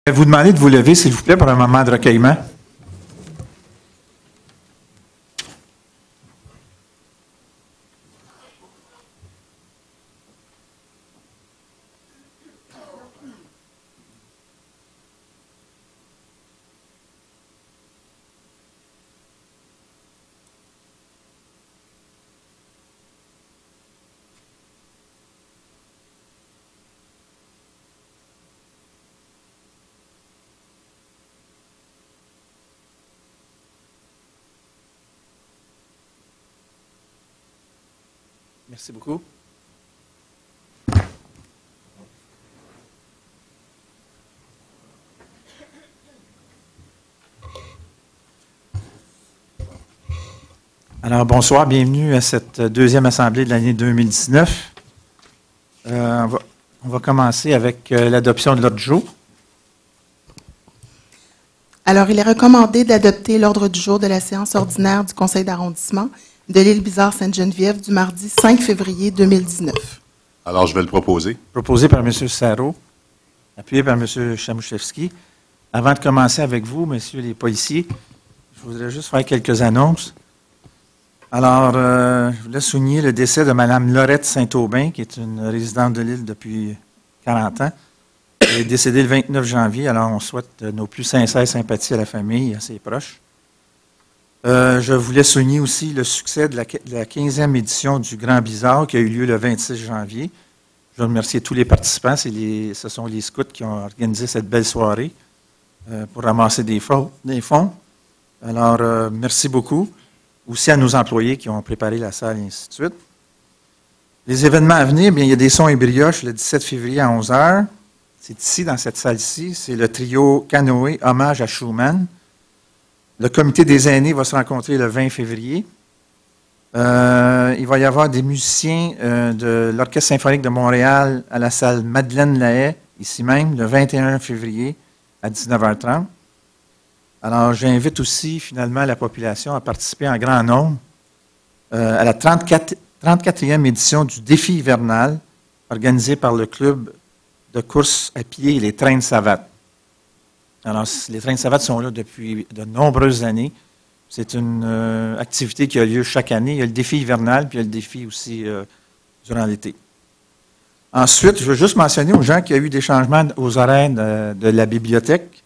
Je vais vous demander de vous lever, s'il vous plaît, pour un moment de recueillement. Merci beaucoup. Alors, bonsoir, bienvenue à cette deuxième assemblée de l'année 2019. On va commencer avec l'adoption de l'ordre du jour. Alors, il est recommandé d'adopter l'ordre du jour de la séance ordinaire du Conseil d'arrondissement de l'île Bizarre-Sainte-Geneviève du mardi 5 février 2019. Alors, je vais le proposer. Proposé par M. Sarrault, appuyé par M. Chamouchevski. Avant de commencer avec vous, messieurs les policiers, je voudrais juste faire quelques annonces. Alors, je voulais souligner le décès de Mme Laurette Saint-Aubin, qui est une résidente de l'île depuis 40 ans. Elle est décédée le 29 janvier, alors on souhaite nos plus sincères sympathies à la famille et à ses proches. Je voulais souligner aussi le succès de la 15e édition du Grand Bizarre qui a eu lieu le 26 janvier. Je veux remercier tous les participants. Ce sont les scouts qui ont organisé cette belle soirée pour ramasser des fonds. Alors, merci beaucoup. Aussi à nos employés qui ont préparé la salle et ainsi de suite. Les événements à venir, bien, il y a des sons et brioches le 17 février à 11 h. C'est ici, dans cette salle-ci. C'est le trio Canoë, hommage à Schumann. Le comité des aînés va se rencontrer le 20 février. Il va y avoir des musiciens de l'Orchestre symphonique de Montréal à la salle Madeleine-Lahaye, ici même, le 21 février à 19h30. Alors, j'invite aussi, finalement, la population à participer en grand nombre à la 34e édition du Défi hivernal organisé par le club de course à pied Les Trains de Savate. Alors, les trains de savate sont là depuis de nombreuses années. C'est une activité qui a lieu chaque année. Il y a le défi hivernal, puis il y a le défi aussi durant l'été. Ensuite, je veux juste mentionner aux gens qu'il y a eu des changements aux horaires de la bibliothèque.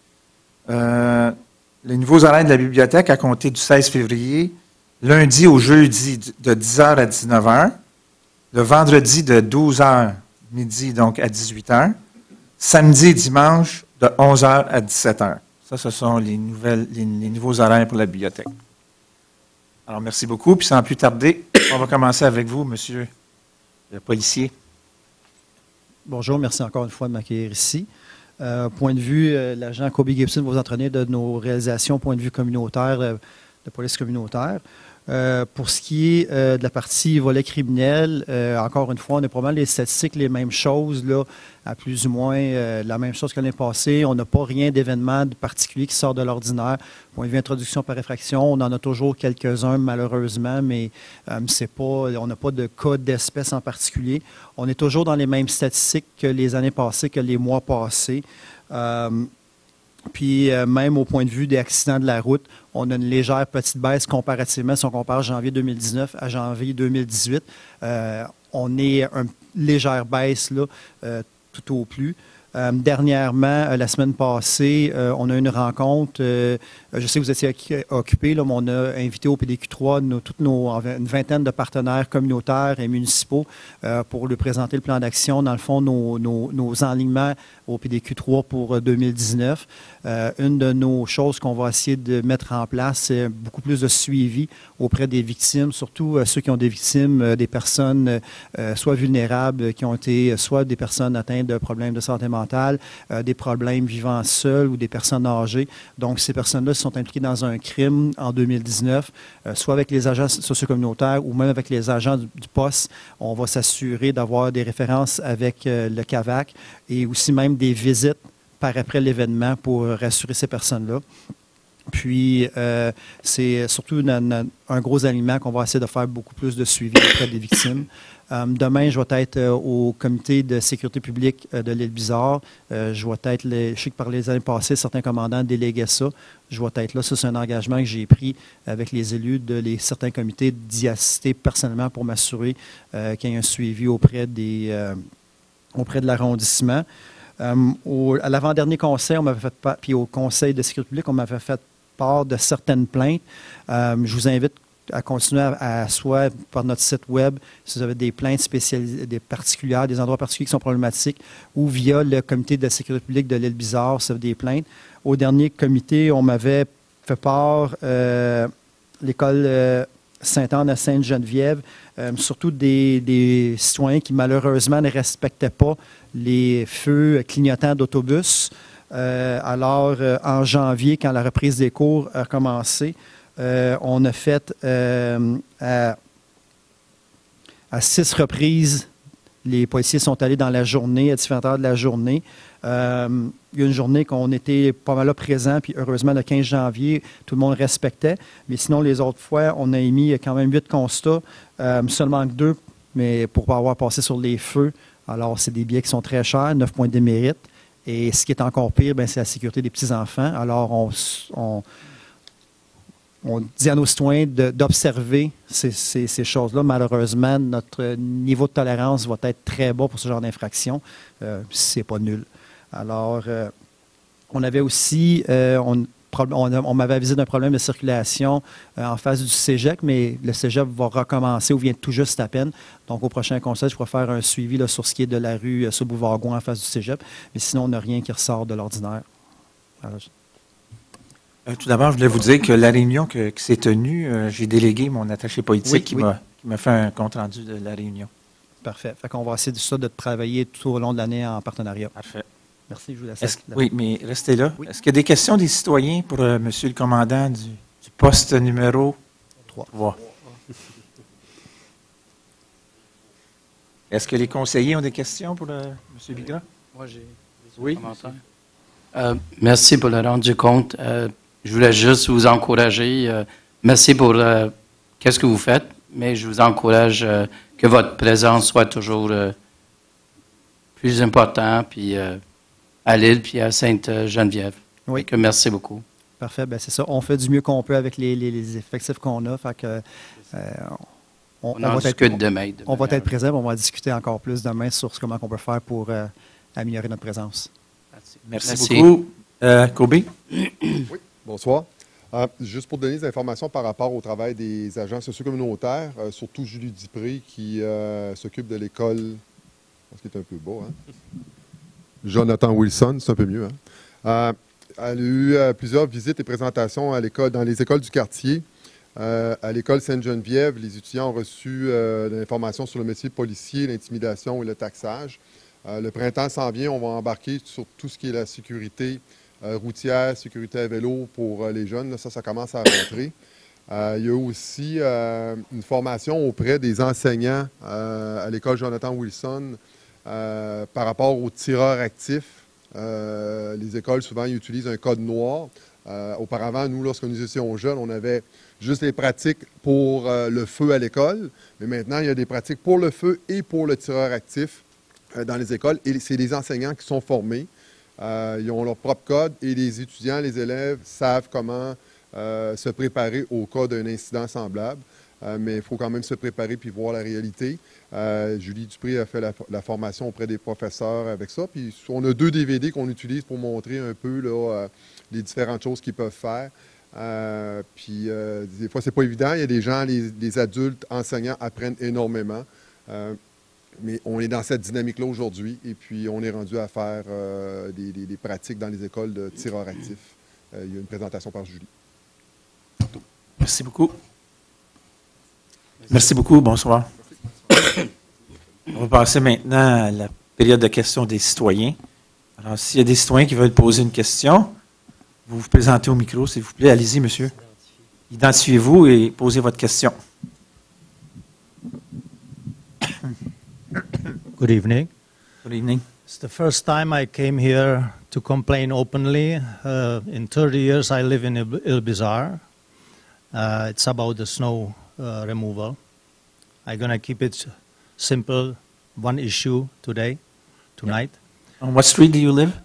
Les nouveaux horaires de la bibliothèque à compter du 16 février, lundi au jeudi de 10h à 19h, le vendredi de 12h midi donc à 18h, samedi et dimanche de 11h à 17h. Ça, ce sont les nouveaux horaires pour la bibliothèque. Alors, merci beaucoup. Puis, sans plus tarder, on va commencer avec vous, monsieur le policier. Bonjour, merci encore une fois de m'accueillir ici. Point de vue, l'agent Kobe Gibson va vous entraîner de nos réalisations, point de vue communautaire, de police communautaire. Pour ce qui est de la partie volet criminel, encore une fois, on a probablement les statistiques, les mêmes choses, là, à plus ou moins la même chose que l'année passée. On n'a pas rien d'événement particulier qui sort de l'ordinaire. Point de vue introduction par effraction, on en a toujours quelques-uns malheureusement, mais on n'a pas de cas d'espèce en particulier. On est toujours dans les mêmes statistiques que les années passées, que les mois passés. Puis même au point de vue des accidents de la route, on a une légère petite baisse comparativement si on compare janvier 2019 à janvier 2018. On est une légère baisse là, tout au plus. Dernièrement, la semaine passée, on a eu une rencontre. Je sais que vous étiez occupés, là, mais on a invité au PDQ3 une vingtaine de partenaires communautaires et municipaux pour lui présenter le plan d'action. Dans le fond, nos enlignements au PDQ3 pour 2019. Une de nos choses qu'on va essayer de mettre en place, c'est beaucoup plus de suivi auprès des victimes, surtout ceux qui ont des victimes, des personnes soit vulnérables, qui ont été soit des personnes atteintes de problèmes de santé mentale, des problèmes vivant seuls ou des personnes âgées. Donc, ces personnes-là sont impliquées dans un crime en 2019, soit avec les agents socio-communautaires ou même avec les agents du poste. On va s'assurer d'avoir des références avec le CAVAC et aussi même des visites par après l'événement pour rassurer ces personnes-là. Puis, c'est surtout un gros aliment qu'on va essayer de faire beaucoup plus de suivi auprès des victimes. Demain, je vais être au comité de sécurité publique de l'île Bizarre. Je vais être, je sais que par les années passées, certains commandants déléguaient ça. Je vais être là. Ça, c'est un engagement que j'ai pris avec les élus de certains comités d'y assister personnellement pour m'assurer qu'il y ait un suivi auprès de l'arrondissement. À l'avant-dernier conseil, on m'avait fait puis au conseil de sécurité publique, on m'avait fait part de certaines plaintes. Je vous invite à continuer soit par notre site web, si vous avez des plaintes spécialisées, des particulières, des endroits particuliers qui sont problématiques, ou via le comité de sécurité publique de l'île Bizarre, si vous avez des plaintes. Au dernier comité, on m'avait fait part, l'école Sainte-Anne à Sainte-Geneviève, surtout des citoyens qui malheureusement ne respectaient pas les feux clignotants d'autobus. Alors, en janvier, quand la reprise des cours a commencé, on a fait à 6 reprises, les policiers sont allés dans la journée, à différentes heures de la journée. Il y a une journée qu'on était pas mal là présents, puis heureusement, le 15 janvier, tout le monde respectait. Mais sinon, les autres fois, on a émis quand même 8 constats, seulement 2, mais pour pas avoir passé sur les feux. Alors, c'est des billets qui sont très chers, 9 points de démérite. Et ce qui est encore pire, c'est la sécurité des petits-enfants. Alors, on dit à nos citoyens d'observer ces choses-là. Malheureusement, notre niveau de tolérance va être très bas pour ce genre d'infraction, si ce n'est pas nul. Alors, on avait aussi, on m'avait avisé d'un problème de circulation en face du cégep, mais le cégep va recommencer ou vient tout juste à peine. Donc, au prochain conseil, je pourrais faire un suivi là, sur ce qui est de la rue sur Bouvard-Gouin en face du cégep. Mais sinon, on n'a rien qui ressort de l'ordinaire. Alors, tout d'abord, je voulais vous dire que la réunion qui s'est tenue, j'ai délégué mon attaché politique qui m'a fait un compte-rendu de la réunion. Parfait. Fait qu'on va essayer de ça, de travailler tout au long de l'année en partenariat. Parfait. Merci, je vous laisse. Oui, mais restez là. Oui. Est-ce qu'il y a des questions des citoyens pour Monsieur le commandant du poste numéro 3? Est-ce que les conseillers ont des questions pour M. Bigra? Moi, j'ai des commentaires. Merci pour le rendu compte. Je voulais juste vous encourager. Merci pour qu'est-ce que vous faites, mais je vous encourage que votre présence soit toujours plus importante, puis à Lille, puis à Sainte-Geneviève. Oui. Donc, merci beaucoup. Parfait. Bien, c'est ça. On fait du mieux qu'on peut avec les effectifs qu'on a. Fait que, on va discute demain. On va être présent, on va discuter encore plus demain sur comment on peut faire pour améliorer notre présence. Merci beaucoup. Kobe? Oui, bonsoir. Juste pour donner des informations par rapport au travail des agents socio-communautaires, surtout Julie Dupré qui s'occupe de l'école, je pense qu'il est un peu beau, hein? Jonathan Wilson, c'est un peu mieux. Hein? Elle a eu plusieurs visites et présentations à l'école, dans les écoles du quartier. À l'école Sainte-Geneviève, les étudiants ont reçu de l'information sur le métier policier, l'intimidation et le taxage. Le printemps s'en vient, on va embarquer sur tout ce qui est la sécurité routière, sécurité à vélo pour les jeunes. Là, ça commence à rentrer. Il y a aussi une formation auprès des enseignants à l'école Jonathan Wilson par rapport aux tireurs actifs. Les écoles, souvent, ils utilisent un code noir. Auparavant, nous, lorsque nous étions jeunes, on avait juste les pratiques pour le feu à l'école. Mais maintenant, il y a des pratiques pour le feu et pour le tireur actif dans les écoles. Et c'est les enseignants qui sont formés. Ils ont leur propre code et les étudiants, les élèves savent comment se préparer au cas d'un incident semblable. Mais il faut quand même se préparer puis voir la réalité. Julie Dupré a fait la formation auprès des professeurs avec ça. Puis on a 2 DVD qu'on utilise pour montrer un peu là, les différentes choses qu'ils peuvent faire. Puis des fois, c'est pas évident. Il y a des gens, les adultes enseignants apprennent énormément. Mais on est dans cette dynamique-là aujourd'hui et puis on est rendu à faire des pratiques dans les écoles de tireurs actifs. Il y a une présentation par Julie. Merci beaucoup. Merci beaucoup. Bonsoir. On va passer maintenant à la période de questions des citoyens. Alors, s'il y a des citoyens qui veulent poser une question, vous vous présentez au micro, s'il vous plaît. Allez-y, monsieur. Identifiez-vous et posez votre question. Good evening. Good evening. It's the first time I came here to complain openly. In 30 years, I live in Île-Bizarre. It's about the snow removal. I'm going to keep it simple, one issue tonight. On what street do you live?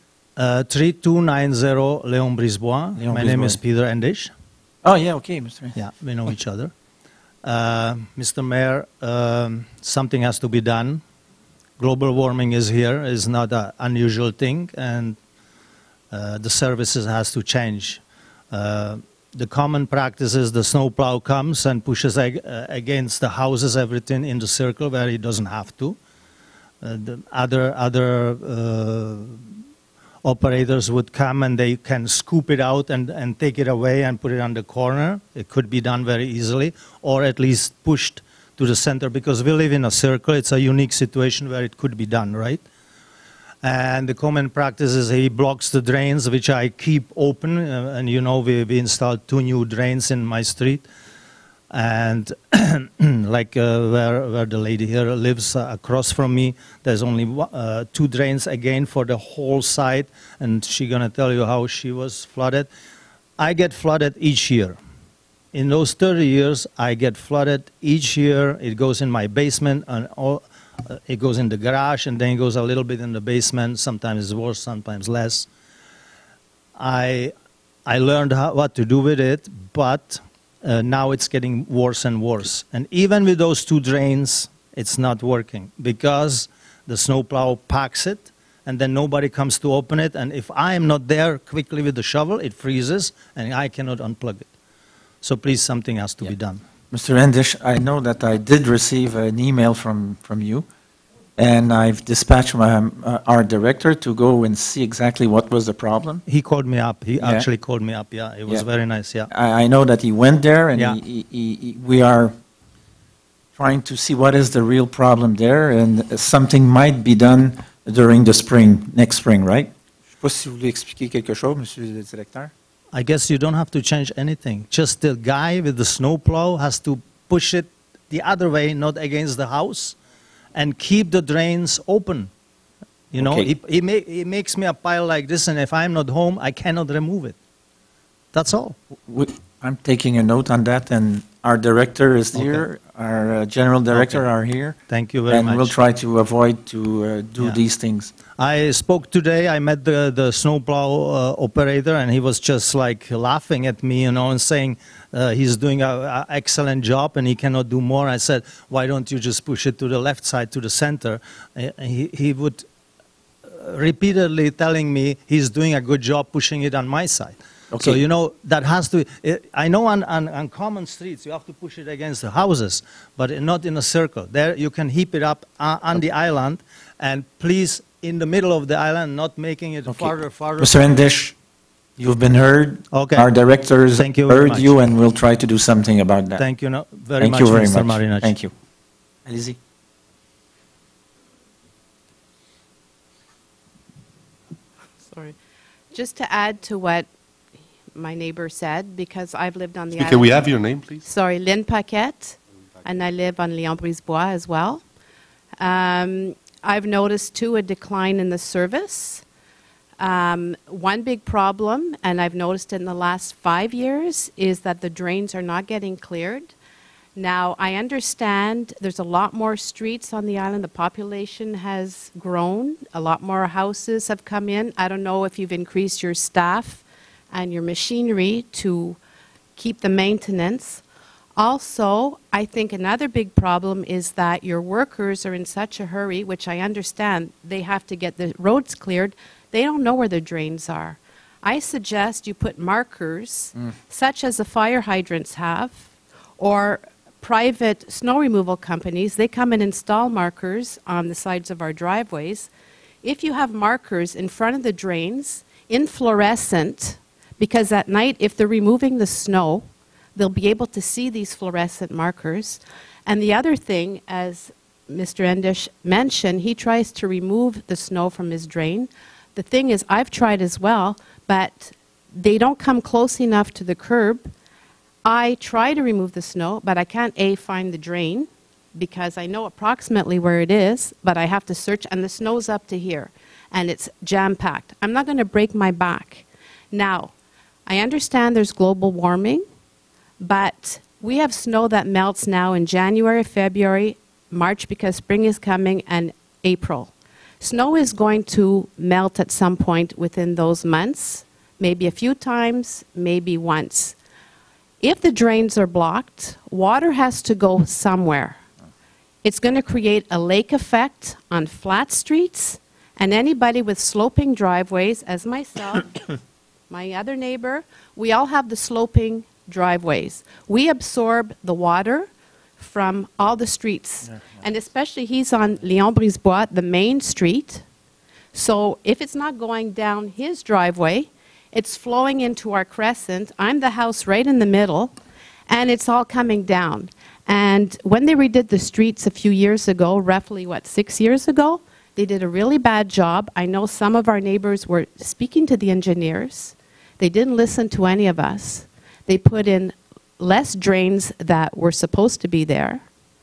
3290 Léon Brisebois. Léon My name Brisebois. is Peter Endish. Oh, yeah, okay, Mr. Yeah, we know each other. Mr. Mayor, something has to be done. Global warming is here, is not an unusual thing, and the services has to change. The common practice is the snowplow comes and pushes against the houses, everything in the circle where he doesn't have to. The other operators would come and they can scoop it out and take it away and put it on the corner. It could be done very easily, or at least pushed to the center, because we live in a circle. It's a unique situation where it could be done, right? And the common practice is he blocks the drains, which I keep open. And you know, we installed 2 new drains in my street. And like where the lady here lives across from me, there's only 2 drains again for the whole site, and she's gonna tell you how she was flooded. I get flooded each year. In those 30 years, I get flooded each year. It goes in my basement, and it goes in the garage, and then it goes a little bit in the basement. Sometimes it's worse, sometimes less. I learned what to do with it, but now it's getting worse and worse. And even with those 2 drains, it's not working because the snowplow packs it and then nobody comes to open it. And if I am not there quickly with the shovel, it freezes and I cannot unplug it. So please, something has to be done. Mr. Endish, I know that I did receive an email from you, and I've dispatched our director to go and see exactly what was the problem. He called me up. He Yeah. actually called me up. Yeah, it was Yeah. very nice. Yeah. I know that he went there, and Yeah. we are trying to see what is the real problem there, and something might be done during the spring, next spring, right? Je ne sais pas si vous voulez expliquer quelque chose, Monsieur le Directeur. I guess you don't have to change anything. Just the guy with the snowplow has to push it the other way, not against the house, and keep the drains open. You know, Okay. he makes me a pile like this, and if I'm not home, I cannot remove it. That's all. I'm taking a note on that, and our director is here, our general director are here, Thank you very and much. we'll try to avoid to do Yeah. these things. I spoke today, I met the snowplow operator, and he was just like laughing at me, you know, and saying he's doing an excellent job and he cannot do more. I said, why don't you just push it to the left side, to the center? He would repeatedly telling me he's doing a good job pushing it on my side. Okay. So, you know, that has to, I know on common streets you have to push it against the houses, but not in a circle. There you can heap it up on the island, and please, in the middle of the island, not making it farther. Mr. Endish, you've been heard. Okay. Our directors Thank you very heard much. you, and we'll try to do something about that. Thank you very Thank much, you very Mr. much. Marinacci. Thank you. Allez-y. Sorry. Just to add to what my neighbor said, because I've lived on the Can island. we have your name, please? Sorry, Lynn Paquette, and I live on Léon Brisebois as well. I've noticed, too, a decline in the service. One big problem, and I've noticed it in the last 5 years, is that the drains are not getting cleared. Now, I understand there's a lot more streets on the island. The population has grown. A lot more houses have come in. I don't know if you've increased your staff and your machinery to keep the maintenance. Also, I think another big problem is that your workers are in such a hurry, which I understand. They have to get the roads cleared. They don't know where the drains are. I suggest you put markers, such as the fire hydrants have, or private snow removal companies. They come and install markers on the sides of our driveways. If you have markers in front of the drains, in fluorescent, because at night, if they're removing the snow, they'll be able to see these fluorescent markers. And the other thing, as Mr. Endish mentioned, he tries to remove the snow from his drain. The thing is, I've tried as well, but they don't come close enough to the curb. I try to remove the snow, but I can't, A, find the drain, because I know approximately where it is, but I have to search, and the snow's up to here, and it's jam-packed. I'm not going to break my back. Now, I understand there's global warming, but we have snow that melts now in January, February, March because spring is coming, and April. Snow is going to melt at some point within those months, maybe a few times, maybe once. If the drains are blocked, water has to go somewhere. It's going to create a lake effect on flat streets, and anybody with sloping driveways, as myself, my other neighbor, we all have the sloping driveways. We absorb the water from all the streets. And especially he's on Léon-Brisebois, the main street. So if it's not going down his driveway, it's flowing into our crescent. I'm the house right in the middle, and it's all coming down. And when they redid the streets a few years ago, roughly, 6 years ago, they did a really bad job. I know some of our neighbors were speaking to the engineers. They didn't listen to any of us. They put in less drains that were supposed to be there.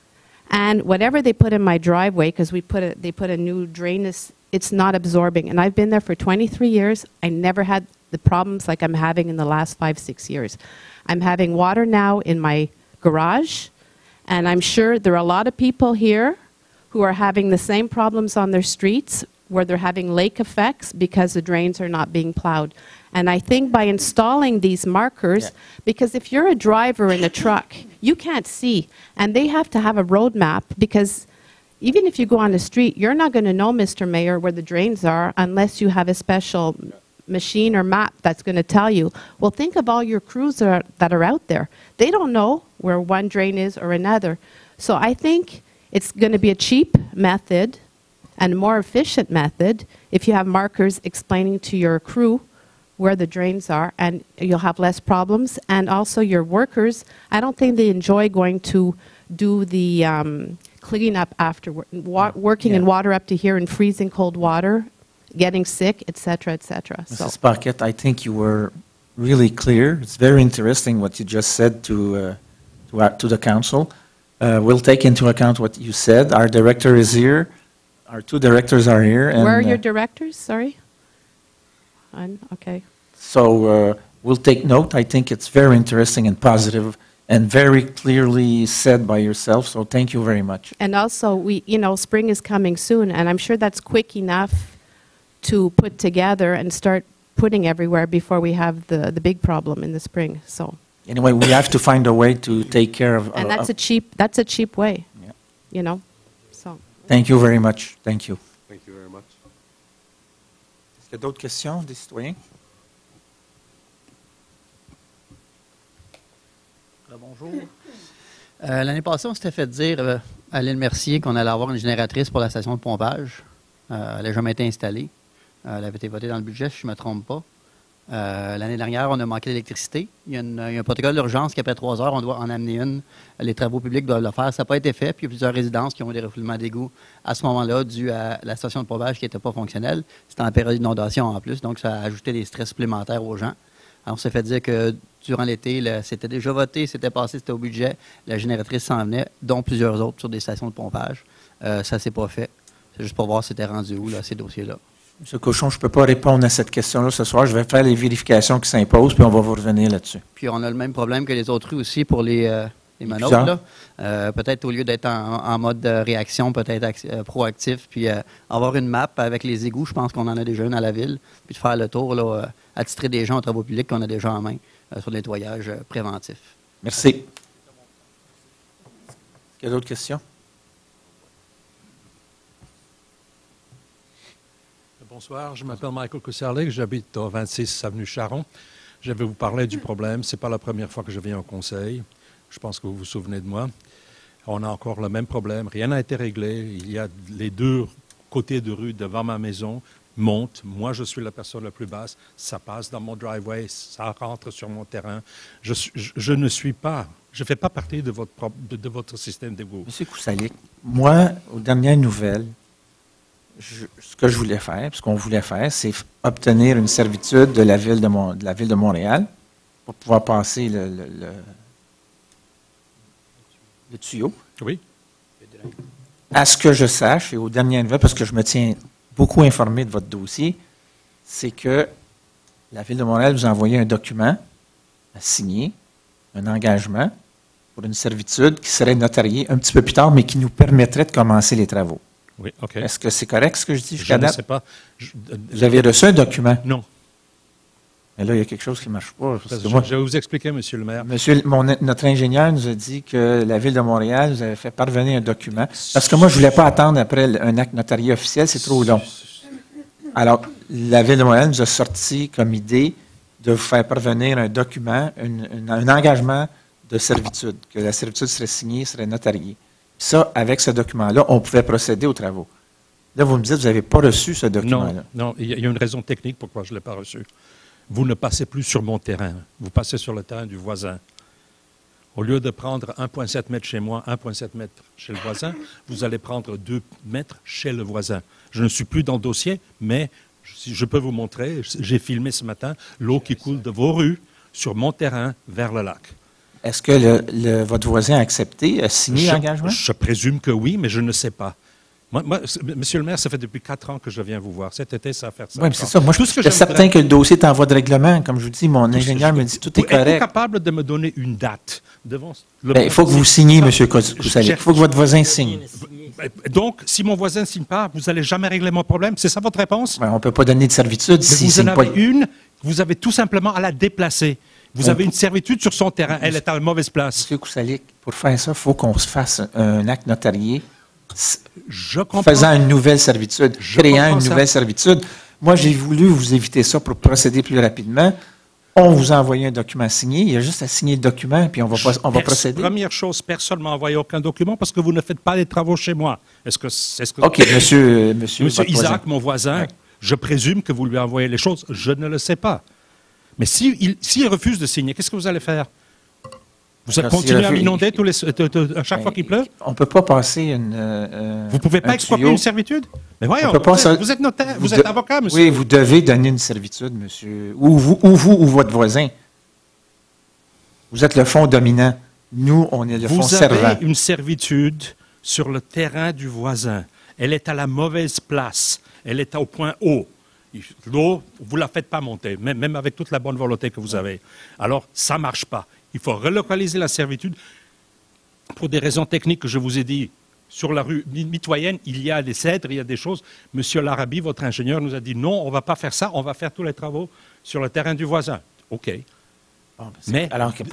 And whatever they put in my driveway, because they put a new drain, it's not absorbing. And I've been there for 23 years. I never had the problems like I'm having in the last 5-6 years. I'm having water now in my garage, and I'm sure there are a lot of people here who are having the same problems on their streets where they're having lake effects because the drains are not being plowed. And I think by installing these markers, because if you're a driver in a truck, you can't see, and they have to have a road map, because even if you go on the street, you're not going to know, Mr. Mayor, where the drains are unless you have a special machine or map that's going to tell you. Well, think of all your crews that are out there. They don't know where one drain is or another. So I think it's going to be a cheap method and a more efficient method if you have markers explaining to your crew where the drains are, and you'll have less problems. And also your workers, I don't think they enjoy going to do the cleanup after working in water up to here in freezing cold water, getting sick, etc., etc. Mrs. Paquette, I think you were really clear. It's very interesting what you just said to the council. We'll take into account what you said. Our director is here. Our two directors are here. And, where are your directors? Sorry. Okay. So we'll take note. I think it's very interesting and positive and very clearly said by yourself. So thank you very much. And also, spring is coming soon, and I'm sure that's quick enough to put together and start putting everywhere before we have the big problem in the spring. So anyway, we have to find a way to take care of. And that's a cheap way. Yeah. So. Thank you very much. Thank you. Thank you very much. Est-ce qu'il y a d'autres questions des citoyens? Bonjour. L'année passée, on s'était fait dire à l'île Mercier qu'on allait avoir une génératrice pour la station de pompage. Elle n'a jamais été installée. Elle avait été votée dans le budget, si je ne me trompe pas. L'année dernière, on a manqué d'électricité. Il y a un protocole d'urgence qu'après 3 heures, on doit en amener une. Les travaux publics doivent le faire. Ça n'a pas été fait. Puis il y a plusieurs résidences qui ont eu des refoulements d'égouts à ce moment-là, dû à la station de pompage qui n'était pas fonctionnelle. C'était en période d'inondation en plus, donc ça a ajouté des stress supplémentaires aux gens. Alors, on s'est fait dire que durant l'été, c'était déjà voté, c'était passé, c'était au budget. La génératrice s'en venait, dont plusieurs autres sur des stations de pompage. Ça ne s'est pas fait. C'est juste pour voir si c'était rendu où, là, ces dossiers-là. M. Cochon, je ne peux pas répondre à cette question-là ce soir. Je vais faire les vérifications qui s'imposent, puis on va vous revenir là-dessus. Puis on a le même problème que les autres rues aussi pour les manœuvres. Peut-être au lieu d'être en mode réaction, peut-être proactif, puis avoir une map avec les égouts, je pense qu'on en a déjà une à la ville, puis de faire le tour, là, attitrer des gens aux travaux publics qu'on a déjà en main sur le nettoyage préventif. Merci. Est-ce qu'il y a d'autres questions? Bonsoir, je m'appelle Michael Kousserlik, j'habite au 26 avenue Charon. Je vais vous parler du problème. Ce n'est pas la première fois que je viens au conseil. Je pense que vous vous souvenez de moi. On a encore le même problème. Rien n'a été réglé. Il y a les 2 côtés de rue devant ma maison montent. Moi, je suis la personne la plus basse. Ça passe dans mon driveway. Ça rentre sur mon terrain. Je ne suis pas... Je ne fais pas partie de votre système d'égout. M. Kousserlik, moi, aux dernières nouvelles, ce que je voulais faire, ce qu'on voulait faire, c'est obtenir une servitude de la ville de Montréal pour pouvoir passer le tuyau. Oui. À ce que je sache, et aux dernières nouvelles, parce que je me tiens beaucoup informé de votre dossier, c'est que la ville de Montréal vous a envoyé un document à signer, un engagement, pour une servitude qui serait notariée un petit peu plus tard, mais qui nous permettrait de commencer les travaux. Oui, OK. Est-ce que c'est correct ce que je dis Je jusqu'à ne date? sais pas. Vous avez reçu un document? Non. Mais là, il y a quelque chose qui ne marche pas. Parce que Je vais vous expliquer, Monsieur le maire. Notre ingénieur nous a dit que la Ville de Montréal nous avait fait parvenir un document. Parce que moi, je ne voulais pas attendre après un acte notarié officiel, c'est trop long. Alors, la Ville de Montréal nous a sorti comme idée de vous faire parvenir un document, un engagement de servitude, que la servitude serait signée, serait notariée. Ça, avec ce document-là, on pouvait procéder aux travaux. Là, vous me dites, vous n'avez pas reçu ce document-là. Non, il y a une raison technique pourquoi je ne l'ai pas reçu. Vous ne passez plus sur mon terrain, vous passez sur le terrain du voisin. Au lieu de prendre 1,7 mètre chez moi, 1,7 mètre chez le voisin, vous allez prendre 2 mètres chez le voisin. Je ne suis plus dans le dossier, mais si je peux vous montrer, j'ai filmé ce matin l'eau qui coule de vos rues sur mon terrain vers le lac. Est-ce que votre voisin a accepté, a signé l'engagement? Je présume que oui, mais je ne sais pas. Moi, Monsieur le maire, ça fait depuis 4 ans que je viens vous voir. Cet été, ça va faire ça. Oui, c'est ça. Moi, je suis certain que le dossier est en voie de règlement. Comme je vous dis, mon ingénieur me dit tout est correct. Êtes-vous capable de me donner une date devant il faut que vous signiez, M. Kousalik. Il faut que votre voisin signe. Donc, si mon voisin ne signe pas, vous n'allez jamais régler mon problème. C'est ça votre réponse? On ne peut pas donner de servitude si vous en signe avez pas. une, vous avez tout simplement à la déplacer. Vous avez une servitude sur son terrain. Elle est à une mauvaise place. M. Kousalik, pour faire ça, il faut qu'on se fasse un acte notarié faisant une nouvelle servitude, créant une nouvelle servitude. Moi, j'ai voulu vous éviter ça pour procéder plus rapidement. On vous a envoyé un document signé. Il y a juste à signer le document, puis on va procéder. Première chose, personne ne m'a envoyé aucun document parce que vous ne faites pas les travaux chez moi. OK, monsieur Isaac, mon voisin, je présume que vous lui envoyez les choses. Je ne le sais pas. Mais s'il refuse de signer, qu'est-ce que vous allez faire? Vous allez continuer à m'inonder à chaque fois qu'il pleut? On ne peut pas passer vous ne pouvez pas exproprier une servitude? Mais voyons, vous êtes notaire, vous êtes avocat, monsieur. Oui, vous devez donner une servitude, monsieur. Ou votre voisin. Vous êtes le fonds dominant. Nous, on est le fonds servant. Vous avez une servitude sur le terrain du voisin. Elle est à la mauvaise place. Elle est au point haut. L'eau, vous ne la faites pas monter, même avec toute la bonne volonté que vous avez. Alors, ça ne marche pas. Il faut relocaliser la servitude pour des raisons techniques que je vous ai dit. Sur la rue mitoyenne, il y a des cèdres, il y a des choses. Monsieur Larabi, votre ingénieur, nous a dit non, on ne va pas faire ça, on va faire tous les travaux sur le terrain du voisin. OK. Mais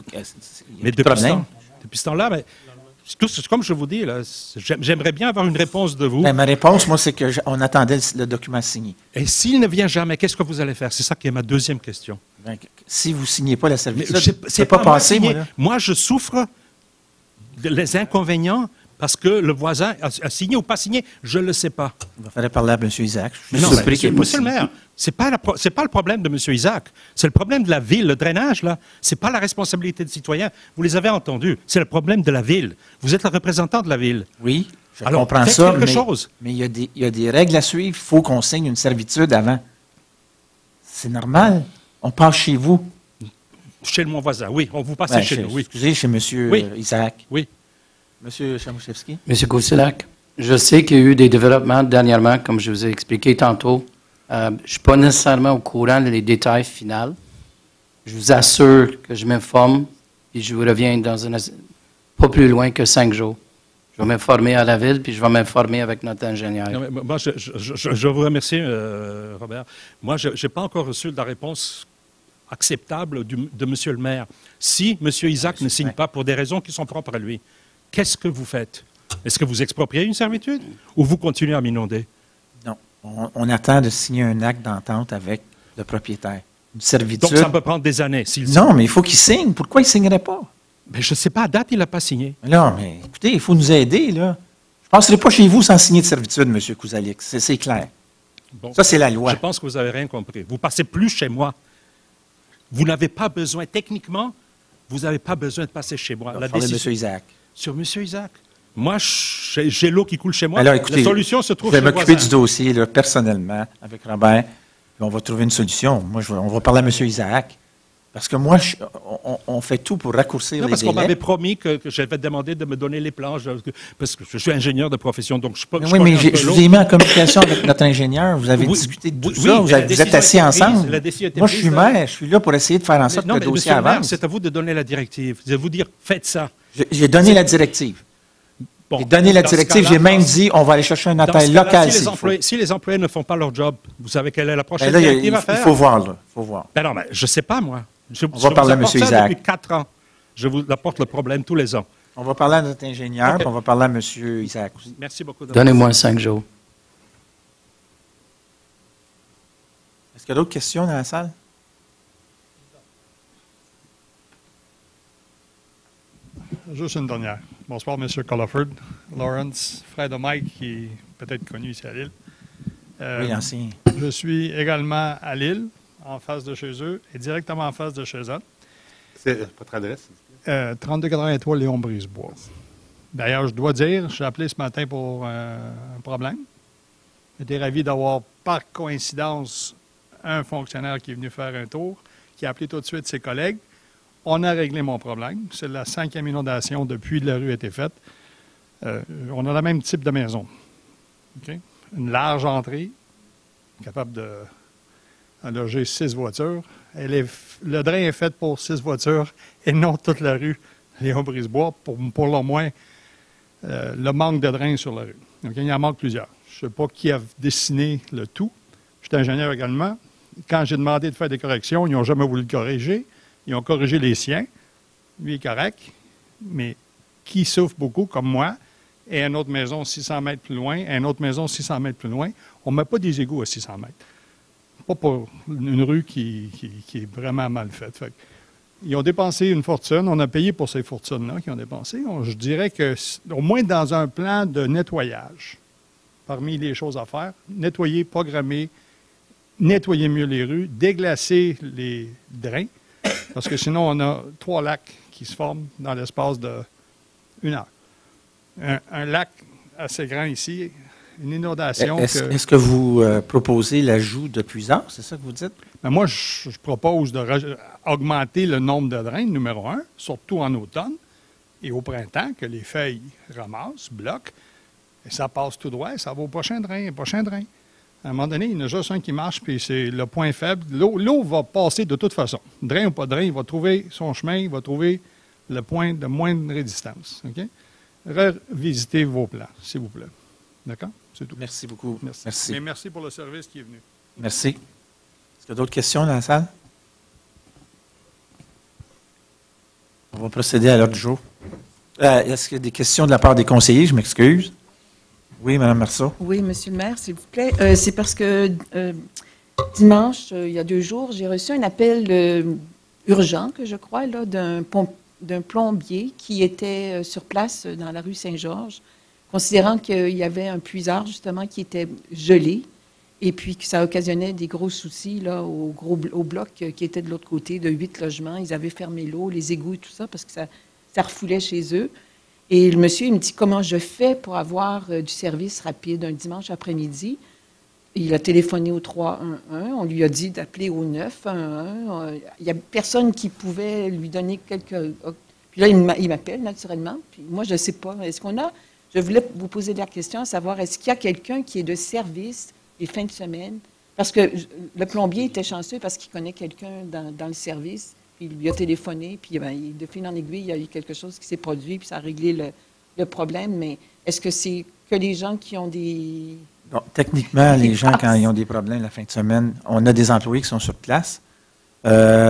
depuis ce temps-là, comme je vous dis, j'aimerais bien avoir une réponse de vous. Ma réponse, moi, c'est qu'on attendait le document signé. Et s'il ne vient jamais, qu'est-ce que vous allez faire? C'est ça qui est ma deuxième question. Si vous ne signez pas la servitude, c'est pas passé, moi. Moi, je souffre des inconvénients parce que le voisin a signé ou pas signé, je ne le sais pas. Il va falloir parler à M. Isaac. Monsieur le maire, ce n'est pas le problème de M. Isaac. C'est le problème de la ville. Le drainage, là, ce n'est pas la responsabilité des citoyens. Vous les avez entendus. C'est le problème de la ville. Vous êtes le représentant de la ville. Oui, je comprends ça, mais il y a des règles à suivre. Il faut qu'on signe une servitude avant. C'est normal. On passe chez vous. Chez mon voisin, oui. On vous passe chez nous, oui. Excusez, chez M. Isaac. Oui. M. Chamouchevski. M. Kousalik, je sais qu'il y a eu des développements dernièrement, comme je vous ai expliqué tantôt. Je ne suis pas nécessairement au courant des détails finaux. Je vous assure que je m'informe, puis je vous reviens pas plus loin que 5 jours. Je vais m'informer à la ville, puis je vais m'informer avec notre ingénieur. Non, moi, je vous remercie, Robert. Moi, je n'ai pas encore reçu la réponse acceptable de M. le maire. Si M. Isaac ne signe pas pour des raisons qui sont propres à lui, qu'est-ce que vous faites? Est-ce que vous expropriez une servitude ou vous continuez à m'inonder? Non. On attend de signer un acte d'entente avec le propriétaire. Une servitude. Donc, ça peut prendre des années. Non, mais il faut qu'il signe. Pourquoi il ne signerait pas? Mais je ne sais pas, à date, il n'a pas signé. Non, mais écoutez, il faut nous aider, là. Je ne passerai pas chez vous sans signer de servitude, M. Kousalik. C'est clair. Bon, ça, c'est la loi. Je pense que vous n'avez rien compris. Vous ne passez plus chez moi. Vous n'avez pas besoin, techniquement, vous n'avez pas besoin de passer chez moi. La décision de M. Isaac. Sur M. Isaac. Moi, j'ai l'eau qui coule chez moi. Alors, écoutez, la solution se trouve chez je vais m'occuper du dossier, là, personnellement, avec Robert, puis on va trouver une solution. Moi, on va parler à M. Isaac. Parce que moi, on fait tout pour raccourcir les délais. Parce qu'on m'avait promis que j'avais demandé de me donner les planches, parce que je suis ingénieur de profession, donc je ne suis pas... Oui, mais je vous ai mis en communication avec notre ingénieur. Vous avez discuté de tout ça. Vous êtes assis ensemble. Moi, je suis maire. Je suis là pour essayer de faire en sorte que le dossier avance. C'est à vous de donner la directive. De vous dire, faites ça. J'ai donné la directive. Bon, J'ai donné la dans ce directive. cas-là, J'ai même dit on va aller chercher un dans appareil ce cas-là, local si les employés ne font pas leur job, vous savez quelle est la prochaine Là, directive à il faire? faut voir, là. Il faut voir. Ben non, mais je ne sais pas, moi. Je On va parler à M. apporte ça Isaac. depuis 4 ans. Je vous apporte le problème tous les ans. On va parler à notre ingénieur, OK. puis on va parler à M. Isaac aussi. Merci beaucoup. Donnez-moi 5 jours. Est-ce qu'il y a d'autres questions dans la salle? Juste une dernière. Bonsoir, M. Collaford. Lawrence, frère de Mike, qui est peut-être connu ici à Lille. Oui, l'ancien. Je suis également à Lille, en face de chez eux, et directement en face de chez eux. C'est votre adresse? 3283 Léon Brisebois. D'ailleurs, je dois dire, j'ai appelé ce matin pour un problème. J'étais ravi d'avoir, par coïncidence, un fonctionnaire qui est venu faire un tour, qui a appelé tout de suite ses collègues. On a réglé mon problème. C'est la 5e inondation depuis que la rue a été faite. On a le même type de maison. OK? Une large entrée, capable de loger 6 voitures. Le drain est fait pour 6 voitures et non toute la rue Léon Brisebois, pour le moins le manque de drain sur la rue. Donc, il y en manque plusieurs. Je ne sais pas qui a dessiné le tout. Je suis ingénieur également. Quand j'ai demandé de faire des corrections, ils n'ont jamais voulu le corriger. Ils ont corrigé les siens. Lui est correct. Mais qui souffre beaucoup, comme moi, et une autre maison 600 mètres plus loin, et une autre maison 600 mètres plus loin, on ne met pas des égouts à 600 mètres. Pas pour une rue qui est vraiment mal faite. Fait ils ont dépensé une fortune. On a payé pour ces fortunes-là qu'ils ont dépensées. Je dirais que, au moins dans un plan de nettoyage, parmi les choses à faire, nettoyer, programmer, nettoyer mieux les rues, déglacer les drains, parce que sinon, on a 3 lacs qui se forment dans l'espace d'1 heure. Un lac assez grand ici, une inondation. Est-ce que vous proposez l'ajout de puisard? C'est ça que vous dites? Ben moi, je propose d'augmenter le nombre de drains, numéro 1, surtout en automne et au printemps, que les feuilles ramassent, bloquent, et ça passe tout droit, et ça va au prochain drain, À un moment donné, il y en a juste un qui marche, puis c'est le point faible. L'eau va passer de toute façon. Drain ou pas drain, il va trouver son chemin, il va trouver le point de moindre résistance. OK? Revisitez vos plans, s'il vous plaît. D'accord? C'est tout. Merci beaucoup. Merci. Mais merci pour le service qui est venu. Merci. Est-ce qu'il y a d'autres questions dans la salle? On va procéder à l'ordre du jour. Est-ce qu'il y a des questions de la part des conseillers? Je m'excuse. Oui, Mme Marceau. Oui, Monsieur le maire, s'il vous plaît. C'est parce que dimanche, il y a 2 jours, j'ai reçu un appel urgent, que je crois, là, d'un plombier qui était sur place dans la rue Saint-Georges, considérant qu'il y avait un puisard, justement, qui était gelé, et puis que ça occasionnait des gros soucis là, au bloc qui était de l'autre côté, de 8 logements. Ils avaient fermé l'eau, les égouts et tout ça, parce que ça refoulait chez eux. Et le monsieur, il me dit, comment je fais pour avoir du service rapide un dimanche après-midi? Il a téléphoné au 311, on lui a dit d'appeler au 911. Il n'y a personne qui pouvait lui donner quelques... Puis là, il m'appelle naturellement. Puis moi, je ne sais pas. Est-ce qu'on a... Je voulais vous poser la question, à savoir, est-ce qu'il y a quelqu'un qui est de service les fins de semaine? Parce que le plombier était chanceux parce qu'il connaît quelqu'un dans le service. Puis il lui a téléphoné, puis de fil en aiguille, il y a eu quelque chose qui s'est produit, puis ça a réglé le problème. Mais est-ce que c'est que les gens qui ont des... Bon, techniquement, les gens, quand ils ont des problèmes la fin de semaine, on a des employés qui sont sur place. Il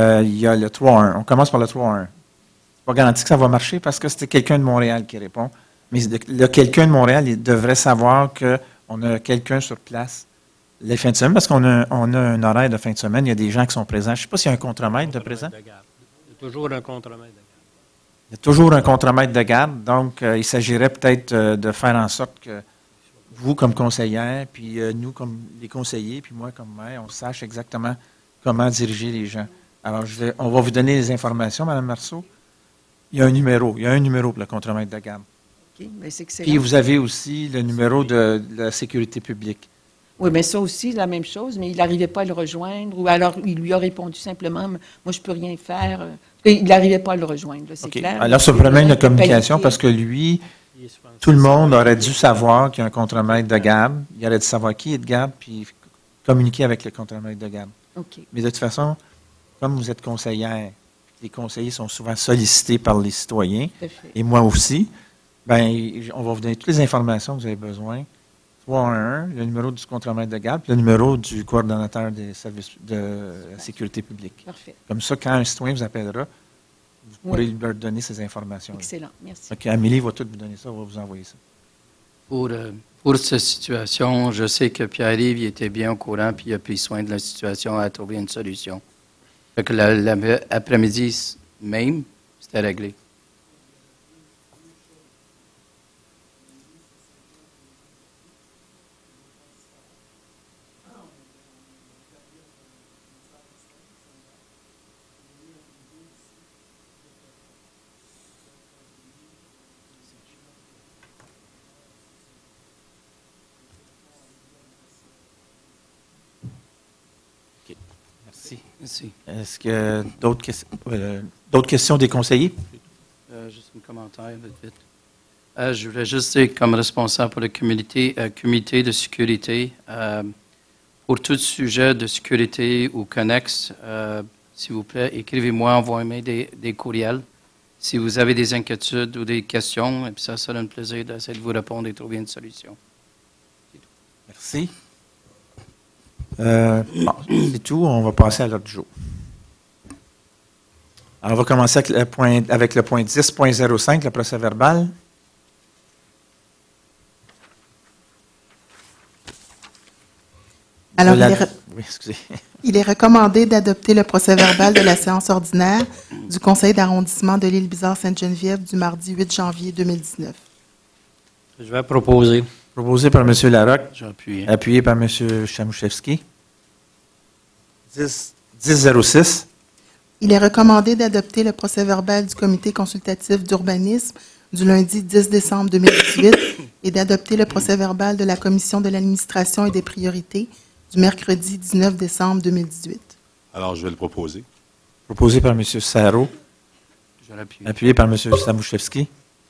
y a le 3-1. On commence par le 3-1. Pas garanti que ça va marcher parce que c'était quelqu'un de Montréal qui répond. Mais le quelqu'un de Montréal, il devrait savoir qu'on a quelqu'un sur place les fins de semaine parce qu'on a un horaire de fin de semaine. Il y a des gens qui sont présents. Je ne sais pas s'il y a un contremaître de présent. Il y a toujours un contremaître de garde. Il y a toujours un contremaître de garde. Donc, il s'agirait peut-être de faire en sorte que vous, comme conseillère, puis nous, comme les conseillers, puis moi, comme maire, on sache exactement comment diriger les gens. Alors, on va vous donner les informations, Mme Marceau. Il y a un numéro pour le contremaître de garde. OK, bien, c'est excellent. Puis vous avez aussi le numéro de la sécurité publique. Oui, mais ça aussi, la même chose, mais il n'arrivait pas à le rejoindre, ou alors il lui a répondu simplement, moi, je ne peux rien faire. Il n'arrivait pas à le rejoindre, c'est clair. Alors, c'est un problème de communication parce que lui, tout le monde aurait dû savoir qu'il y a un contremaître de garde. Il aurait dû savoir qui est de garde, puis communiquer avec le contremaître de garde. OK. Mais de toute façon, comme vous êtes conseillère, les conseillers sont souvent sollicités par les citoyens, Tout à fait. et moi aussi, ben, on va vous donner toutes les informations que vous avez besoin. 311, le numéro du contre-maître de garde, puis le numéro du coordonnateur des services de la sécurité publique. Parfait. Comme ça, quand un citoyen vous appellera, vous pourrez Oui. leur donner ces informations. Excellent. Merci. OK, Amélie va tout vous donner ça, on va vous envoyer ça. Pour cette situation, je sais que Pierre-Yves il était bien au courant, puis il a pris soin de la situation à trouver une solution. Fait que l'après-midi même, c'était réglé. Merci. Merci. Est-ce que d'autres questions des conseillers? Juste un commentaire, vite. Je voulais juste dire, comme responsable pour le comité de sécurité, pour tout sujet de sécurité ou connexe, s'il vous plaît, écrivez-moi, envoyez-moi des courriels. Si vous avez des inquiétudes ou des questions, et puis ça sera un plaisir d'essayer de vous répondre et de trouver une solution. Merci. Bon, c'est tout. On va passer à l'ordre du jour. Alors, on va commencer avec le point 10.05, le procès verbal. Alors, Oui, excusez. il est recommandé d'adopter le procès-verbal de la séance ordinaire du Conseil d'arrondissement de l'île Bizarre-Sainte-Geneviève du mardi 8 janvier 2019. Je vais proposer. Proposé par M. Larocque. J'ai appuyé. Appuyé par M. Chamouchevski. 10.06. Il est recommandé d'adopter le procès-verbal du comité consultatif d'urbanisme du lundi 10 décembre 2018 et d'adopter le procès-verbal de la commission de l'administration et des priorités du mercredi 19 décembre 2018. Alors, je vais le proposer. Proposé par M. Sarro. Je vais appuyer. Appuyé par M. Samouchevski.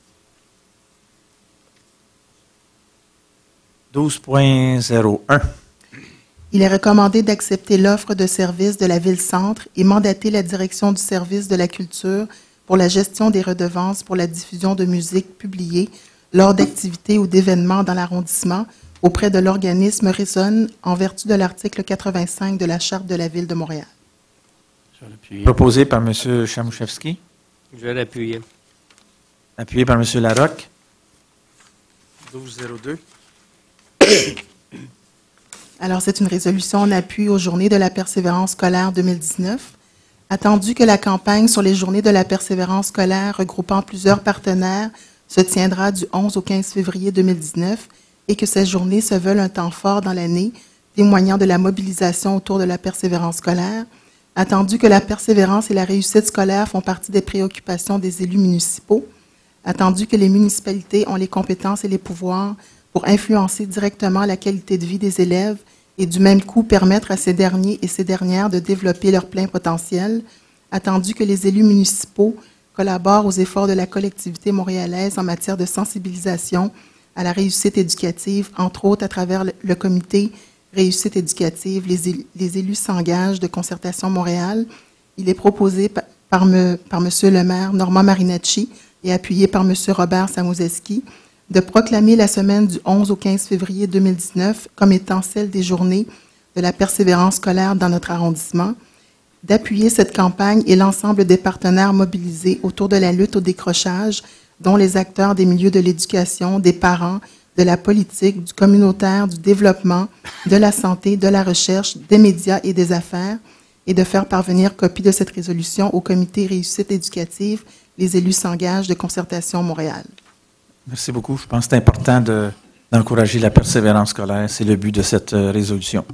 12.01. Il est recommandé d'accepter l'offre de service de la Ville-Centre et mandater la direction du service de la culture pour la gestion des redevances pour la diffusion de musique publiée lors d'activités ou d'événements dans l'arrondissement auprès de l'organisme Résonne en vertu de l'article 85 de la Charte de la Ville de Montréal. Je vais appuyer. Proposé par M. Chamouchevski. Je vais l'appuyer. Appuyé par M. Larocque. 12.02. Alors, c'est une résolution en appui aux Journées de la persévérance scolaire 2019. Attendu que la campagne sur les Journées de la persévérance scolaire regroupant plusieurs partenaires se tiendra du 11 au 15 février 2019 et que ces journées se veulent un temps fort dans l'année, témoignant de la mobilisation autour de la persévérance scolaire, attendu que la persévérance et la réussite scolaire font partie des préoccupations des élus municipaux, attendu que les municipalités ont les compétences et les pouvoirs pour influencer directement la qualité de vie des élèves et du même coup permettre à ces derniers et ces dernières de développer leur plein potentiel, attendu que les élus municipaux collaborent aux efforts de la collectivité montréalaise en matière de sensibilisation à la réussite éducative, entre autres à travers le comité Réussite éducative, les élus s'engagent de Concertation Montréal. Il est proposé par M. le maire Normand Marinacci et appuyé par M. Robert Samouzeski de proclamer la semaine du 11 au 15 février 2019 comme étant celle des journées de la persévérance scolaire dans notre arrondissement, d'appuyer cette campagne et l'ensemble des partenaires mobilisés autour de la lutte au décrochage, dont les acteurs des milieux de l'éducation, des parents, de la politique, du communautaire, du développement, de la santé, de la recherche, des médias et des affaires, et de faire parvenir copie de cette résolution au comité Réussite éducative. Les élus s'engagent de Concertation Montréal. Merci beaucoup. Je pense que c'est important d'encourager la persévérance scolaire. C'est le but de cette résolution.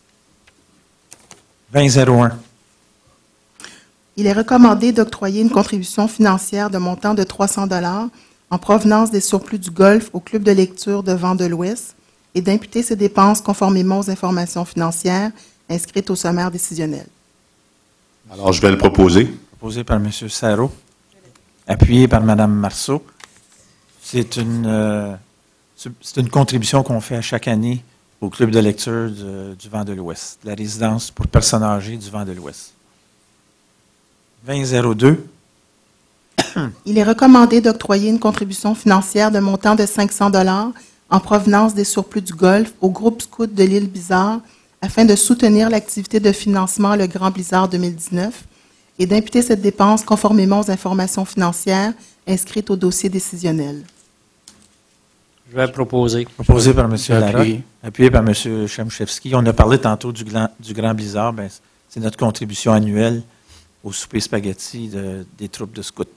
20.01. Il est recommandé d'octroyer une contribution financière de montant de 300 $ en provenance des surplus du golf au club de lecture de Vent de l'Ouest et d'imputer ces dépenses conformément aux informations financières inscrites au sommaire décisionnel. Alors, je vais le proposer. Proposé par M. Sarro. Appuyé par Mme Marceau. C'est une contribution qu'on fait à chaque année au club de lecture du Vent de l'Ouest, la résidence pour personnes âgées du Vent de l'Ouest. 2002. Il est recommandé d'octroyer une contribution financière de montant de 500 $ en provenance des surplus du Golfe au groupe scout de l'île Bizarre afin de soutenir l'activité de financement Le Grand Blizzard 2019 et d'imputer cette dépense conformément aux informations financières inscrites au dossier décisionnel. Je vais proposer. Proposé par M. Larocque, Appuyé. appuyé par M. Chamouchevski. On a parlé tantôt du Grand Blizzard. Ben, c'est notre contribution annuelle au souper spaghetti des troupes de scouts.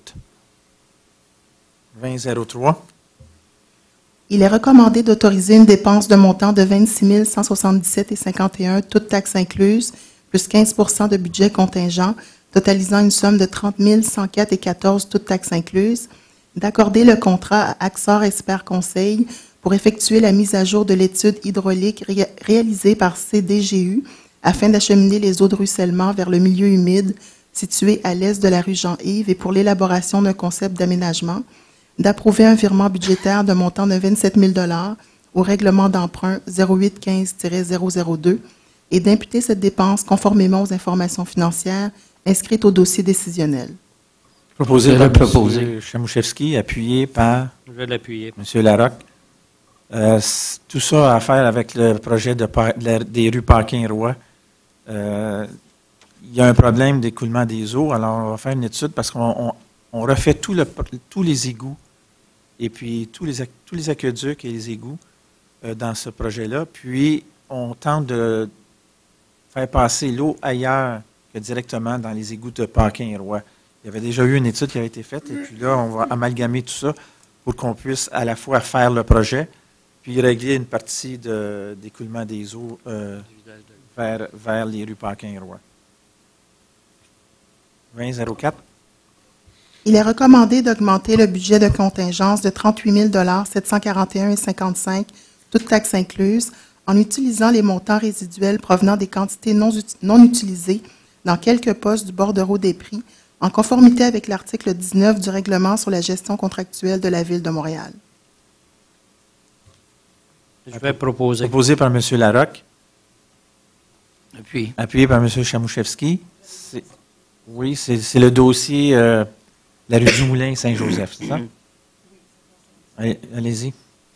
2003. Il est recommandé d'autoriser une dépense de montant de 26 177,51 toutes taxes incluses, plus 15 % de budget contingent, totalisant une somme de 30 104,14 toutes taxes incluses, d'accorder le contrat à Axor Expert Conseil pour effectuer la mise à jour de l'étude hydraulique réalisée par CDGU afin d'acheminer les eaux de ruissellement vers le milieu humide situé à l'est de la rue Jean-Yves et pour l'élaboration d'un concept d'aménagement, d'approuver un virement budgétaire de montant de 27 000 $ au règlement d'emprunt 0815-002 et d'imputer cette dépense conformément aux informations financières inscrites au dossier décisionnel. Proposé Je par vais proposer. M. Chamouchevski, appuyé par Je vais l'appuyer. M. Larocque. Tout ça a à faire avec le projet des rues Parkin-Roy. Il y a un problème d'écoulement des eaux, alors on va faire une étude parce qu'on refait tous les égouts et puis tous les aqueducs et les égouts dans ce projet-là. Puis on tente de faire passer l'eau ailleurs que directement dans les égouts de Parkin-Roy. Il y avait déjà eu une étude qui avait été faite et puis là, on va amalgamer tout ça pour qu'on puisse à la fois faire le projet puis régler une partie d'écoulement des eaux vers les rues Parkin-Roy. 2004. Il est recommandé d'augmenter le budget de contingence de 38 741,55 toutes taxes incluses en utilisant les montants résiduels provenant des quantités non utilisées dans quelques postes du bordereau des prix en conformité avec l'article 19 du règlement sur la gestion contractuelle de la Ville de Montréal. Je vais proposer. Proposé par M. Larocque. Appuyé. Appuyé par M. Chamouchevski. Oui, c'est le dossier la rue du Moulin, Saint-Joseph, c'est ça? Allez-y.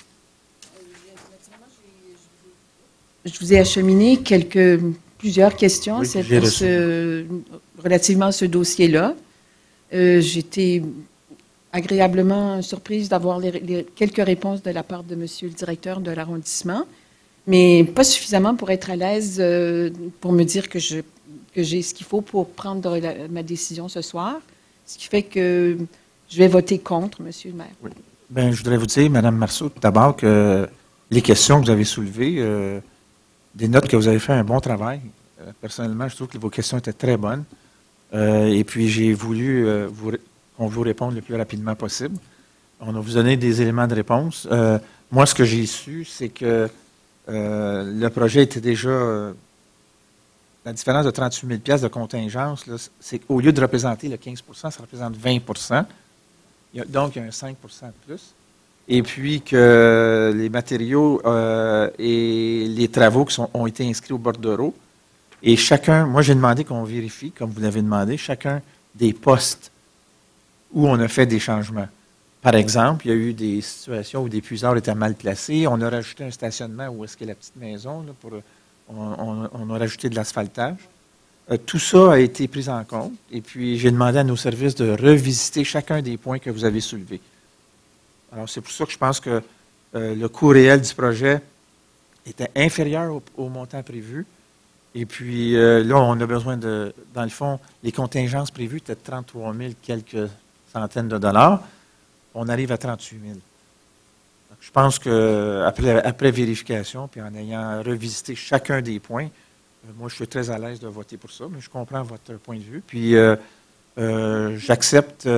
Je vous ai acheminé plusieurs questions Oui, relativement à ce dossier-là. J'étais agréablement surprise d'avoir quelques réponses de la part de M. le directeur de l'arrondissement, mais pas suffisamment pour être à l'aise pour me dire que j'ai ce qu'il faut pour prendre ma décision ce soir, ce qui fait que je vais voter contre, M. le maire. Oui. Bien, je voudrais vous dire, Mme Marceau, tout d'abord, que les questions que vous avez soulevées dénotent que vous avez fait un bon travail. Personnellement, je trouve que vos questions étaient très bonnes. Et puis, j'ai voulu qu'on vous réponde le plus rapidement possible. On va vous donner des éléments de réponse. Moi, ce que j'ai su, c'est que le projet était déjà... la différence de 38 000 $ de contingence, c'est qu'au lieu de représenter le 15 ça représente 20 donc, il y a un 5 de plus. Et puis que les matériaux et les travaux qui ont été inscrits au bordereau, et chacun, moi j'ai demandé qu'on vérifie, comme vous l'avez demandé, chacun des postes où on a fait des changements. Par exemple, il y a eu des situations où des puiseurs étaient mal placés. On a rajouté un stationnement où est-ce qu'il y a la petite maison, là, on a rajouté de l'asphaltage. Tout ça a été pris en compte. Et puis, j'ai demandé à nos services de revisiter chacun des points que vous avez soulevés. Alors, c'est pour ça que je pense que le coût réel du projet était inférieur au montant prévu. Et puis, là, on a besoin de... Dans le fond, les contingences prévues étaient de 33 000 quelques centaines de dollars. On arrive à 38 000. Donc, je pense qu'après vérification, puis en ayant revisité chacun des points, moi, je suis très à l'aise de voter pour ça, mais je comprends votre point de vue. Puis, j'accepte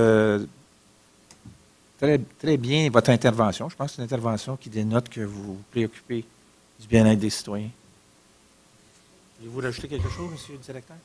très, très bien votre intervention. Je pense que c'est une intervention qui dénote que vous vous préoccupez du bien-être des citoyens. Voulez-vous rajouter quelque chose, M. le directeur?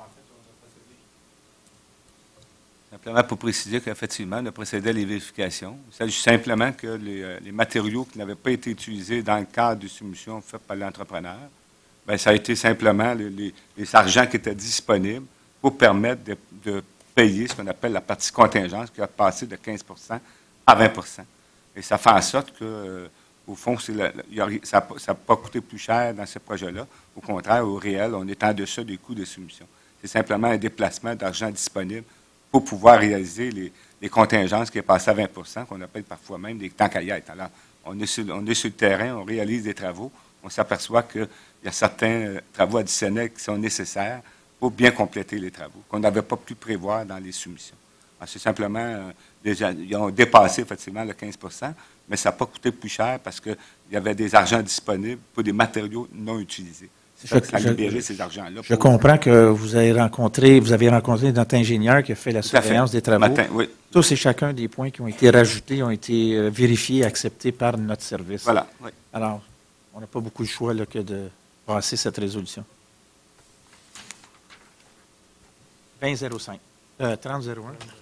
Simplement pour préciser qu'effectivement, on a procédé à les vérifications. Il s'agit simplement que les matériaux qui n'avaient pas été utilisés dans le cadre de soumission faite par l'entrepreneur, bien, ça a été simplement les argents qui étaient disponibles pour permettre de payer ce qu'on appelle la partie contingence, qui a passé de 15 à 20 Et ça fait en sorte que, au fond, ça n'a pas coûté plus cher dans ce projet-là. Au contraire, au réel, on est en deçà des coûts de soumission. C'est simplement un déplacement d'argent disponible pour pouvoir réaliser les contingences qui est passé à 20 qu'on appelle parfois même des temps qu'à y être. Alors, on est sur le terrain, on réalise des travaux, on s'aperçoit qu'il y a certains travaux additionnels qui sont nécessaires pour bien compléter les travaux, qu'on n'avait pas pu prévoir dans les soumissions. C'est simplement, ils ont dépassé effectivement le 15 mais ça n'a pas coûté plus cher parce qu'il y avait des argents disponibles pour des matériaux non utilisés. Ça a libéré ces argents-là. Je comprends que vous avez rencontré notre ingénieur qui a fait la surveillance des travaux. Oui. Tous et chacun des points qui ont été rajoutés ont été vérifiés et acceptés par notre service. Voilà. Oui. Alors, on n'a pas beaucoup de choix là, que de passer cette résolution. 2005. 3001.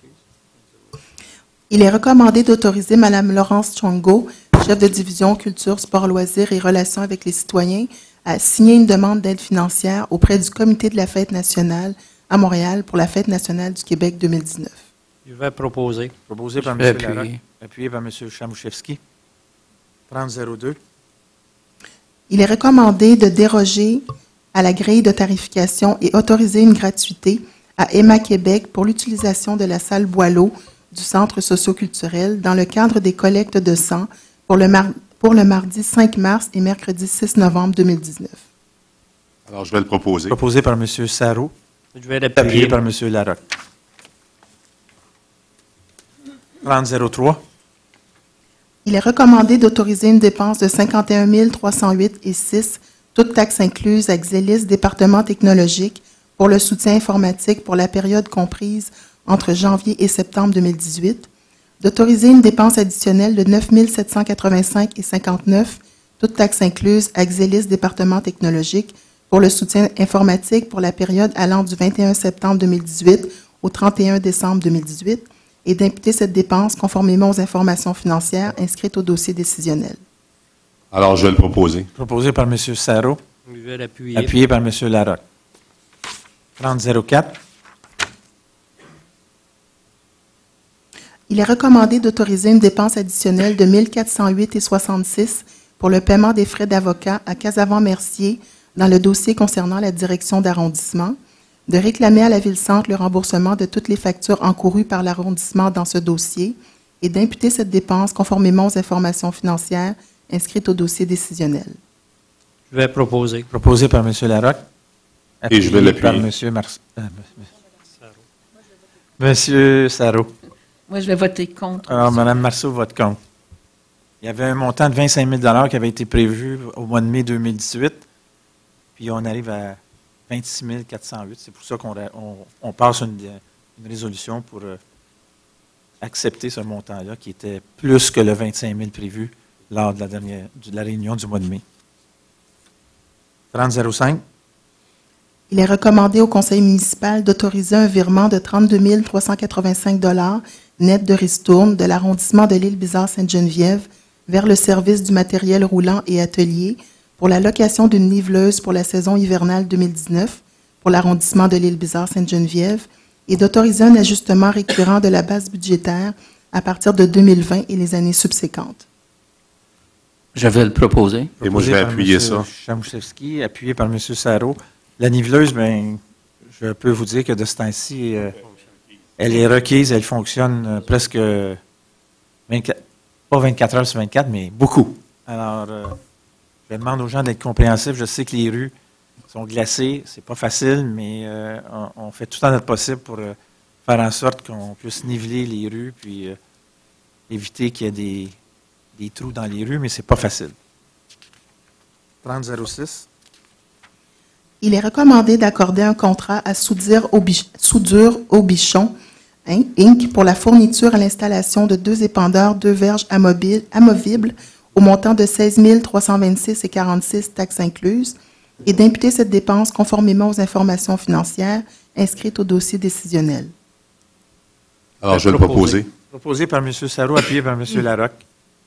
Il est recommandé d'autoriser Mme Laurence Chongo, chef de division Culture, Sport, Loisirs et Relations avec les citoyens, à signer une demande d'aide financière auprès du Comité de la Fête nationale à Montréal pour la Fête nationale du Québec 2019. Je vais proposer. Proposé par M. Larocque, appuyé par M. Chamouchevski. 3002. Il est recommandé de déroger à la grille de tarification et autoriser une gratuité à Emma Québec pour l'utilisation de la salle Boileau du Centre socioculturel dans le cadre des collectes de sang pour le mardi 5 mars et mercredi 6 novembre 2019. Alors, je vais le proposer. Proposé par M. Sarro. Je vais l'appuyer. Appuyé par M. Larocque. 3003. Il est recommandé d'autoriser une dépense de 51 308,06, toutes taxes incluses, à Xélis, département technologique, pour le soutien informatique pour la période comprise entre janvier et septembre 2018, d'autoriser une dépense additionnelle de 9 785,59, toutes taxes incluses, à Xélis, département technologique, pour le soutien informatique pour la période allant du 21 septembre 2018 au 31 décembre 2018, et d'imputer cette dépense conformément aux informations financières inscrites au dossier décisionnel. Alors, je vais le proposer. Proposé par M. Sarro. Je vais l'appuyer. Appuyé par M. Larocque. 3004. Il est recommandé d'autoriser une dépense additionnelle de 1 408,66 pour le paiement des frais d'avocat à Casavant-Mercier dans le dossier concernant la direction d'arrondissement, de réclamer à la Ville-Centre le remboursement de toutes les factures encourues par l'arrondissement dans ce dossier et d'imputer cette dépense conformément aux informations financières inscrites au dossier décisionnel. Je vais proposer. Proposé par M. Larocque. Et je vais l'appuyer. Par M. Sarro. Moi, je vais voter contre. Alors, Mme Marceau vote contre. Il y avait un montant de 25 000 qui avait été prévu au mois de mai 2018, puis on arrive à 26 408. C'est pour ça qu'on passe une résolution pour accepter ce montant-là, qui était plus que le 25 000 prévu lors de la réunion du mois de mai. 3005. Il est recommandé au conseil municipal d'autoriser un virement de 32 385 $ net de ristourne de l'arrondissement de l'île Bizarre-Sainte-Geneviève vers le service du matériel roulant et atelier pour la location d'une niveleuse pour la saison hivernale 2019 pour l'arrondissement de l'île Bizarre-Sainte-Geneviève et d'autoriser un ajustement récurrent de la base budgétaire à partir de 2020 et les années subséquentes. Je vais le proposer. Et moi, je vais appuyer ça. Chamouchevski, appuyé par M. Sarro. La niveleuse, bien, je peux vous dire que de ce temps-ci, elle est requise, elle fonctionne presque 24, pas 24 heures sur 24, mais beaucoup. Alors, je demande aux gens d'être compréhensifs. Je sais que les rues sont glacées, c'est pas facile, mais on fait tout en notre possible pour faire en sorte qu'on puisse niveler les rues, puis éviter qu'il y ait des trous dans les rues, mais c'est pas facile. 3006. Il est recommandé d'accorder un contrat à Soudure Aubichon, Inc. pour la fourniture et l'installation de 2 épandeurs, 2 verges amovibles au montant de 16 326,46 taxes incluses et d'imputer cette dépense conformément aux informations financières inscrites au dossier décisionnel. Alors, je vais le proposer. Proposé par M. Sarro, appuyé par M. Larocque.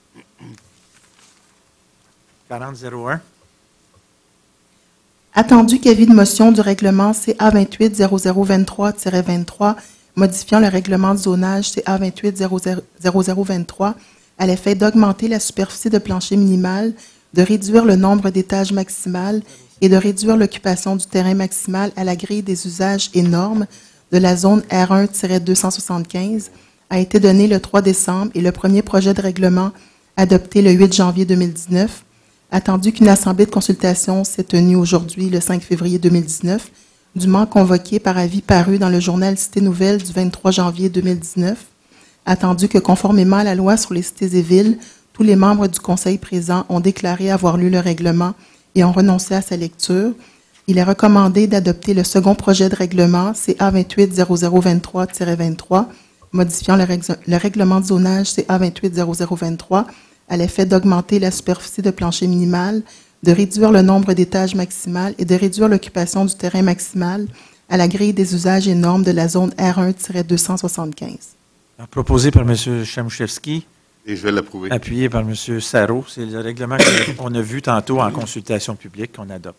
4001. Attendu qu'avis de motion du règlement CA 28-0023-23 modifiant le règlement de zonage CA 280023 à l'effet d'augmenter la superficie de plancher minimale, de réduire le nombre d'étages maximal et de réduire l'occupation du terrain maximal à la grille des usages et normes de la zone R1-275 a été donné le 3 décembre et le premier projet de règlement adopté le 8 janvier 2019. Attendu qu'une assemblée de consultation s'est tenue aujourd'hui, le 5 février 2019, dûment convoquée par avis paru dans le journal Cité Nouvelle du 23 janvier 2019. Attendu que, conformément à la loi sur les cités et villes, tous les membres du Conseil présents ont déclaré avoir lu le règlement et ont renoncé à sa lecture, il est recommandé d'adopter le second projet de règlement CA 280023-23, modifiant le règlement de zonage CA 280023 à l'effet d'augmenter la superficie de plancher minimale, de réduire le nombre d'étages maximal et de réduire l'occupation du terrain maximal à la grille des usages et normes de la zone R1-275. Proposé par M. Chamuchevski. Et je vais l'approuver. Appuyé par M. Sarreau. C'est le règlement qu'on a vu tantôt en consultation publique qu'on adopte.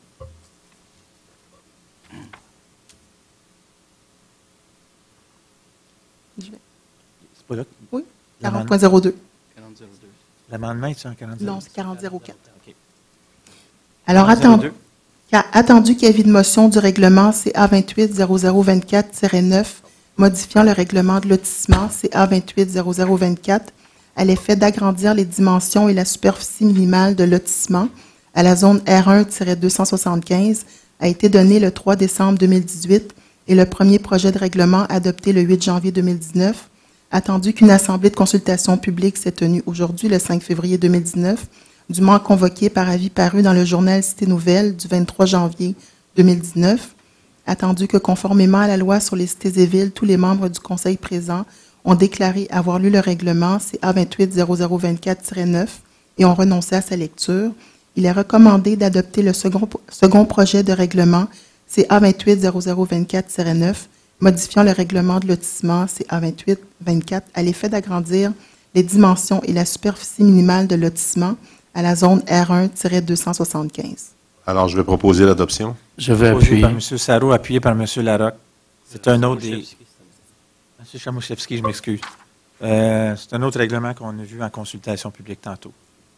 C'est pas là? Oui, 40.02. L'amendement est en 40.04? Non, c'est 40.04. Okay. Alors, attendu qu'avis de motion du règlement CA 280024-9, modifiant le règlement de lotissement CA 280024 à l'effet d'agrandir les dimensions et la superficie minimale de lotissement à la zone R1-275 a été donné le 3 décembre 2018 et le premier projet de règlement adopté le 8 janvier 2019, attendu qu'une assemblée de consultation publique s'est tenue aujourd'hui, le 5 février 2019, dûment convoquée par avis paru dans le journal Cité Nouvelle du 23 janvier 2019, attendu que, conformément à la loi sur les cités et villes, tous les membres du Conseil présents ont déclaré avoir lu le règlement CA 280024-9 et ont renoncé à sa lecture, il est recommandé d'adopter le second projet de règlement CA 280024-9, modifiant le règlement de lotissement CA 2824 à l'effet d'agrandir les dimensions et la superficie minimale de lotissement à la zone R1-275. Alors, je vais proposer l'adoption. Je vais appuyer. Par M. Sarreau, appuyé par M. Larocque. C'est un autre des... M. Chamuchevski, je m'excuse. C'est un autre règlement qu'on a vu en consultation publique tantôt.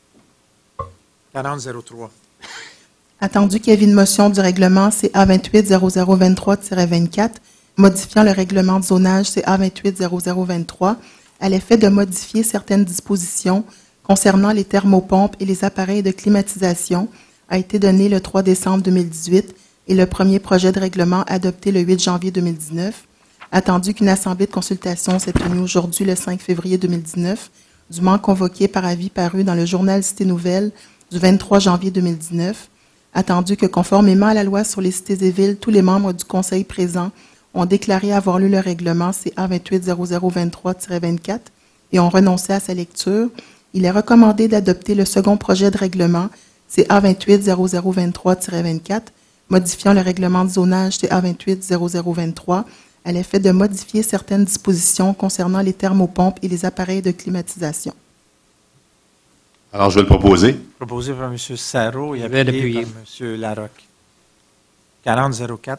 40.03. Attendu qu'avis de motion du règlement CA 280023-24, modifiant le règlement de zonage CA 280023 à l'effet de modifier certaines dispositions concernant les thermopompes et les appareils de climatisation, a été donné le 3 décembre 2018 et le premier projet de règlement adopté le 8 janvier 2019, attendu qu'une assemblée de consultation s'est tenue aujourd'hui le 5 février 2019, dûment convoquée par avis paru dans le journal Cité Nouvelle du 23 janvier 2019, attendu que, conformément à la loi sur les cités et villes, tous les membres du Conseil présents ont déclaré avoir lu le règlement CA 280023-24 et ont renoncé à sa lecture, il est recommandé d'adopter le second projet de règlement CA 280023-24, modifiant le règlement de zonage CA 280023 à l'effet de modifier certaines dispositions concernant les thermopompes et les appareils de climatisation. Alors, je vais le proposer. Proposé par M. Sarreau et appuyé par M. Larocque. 40.04.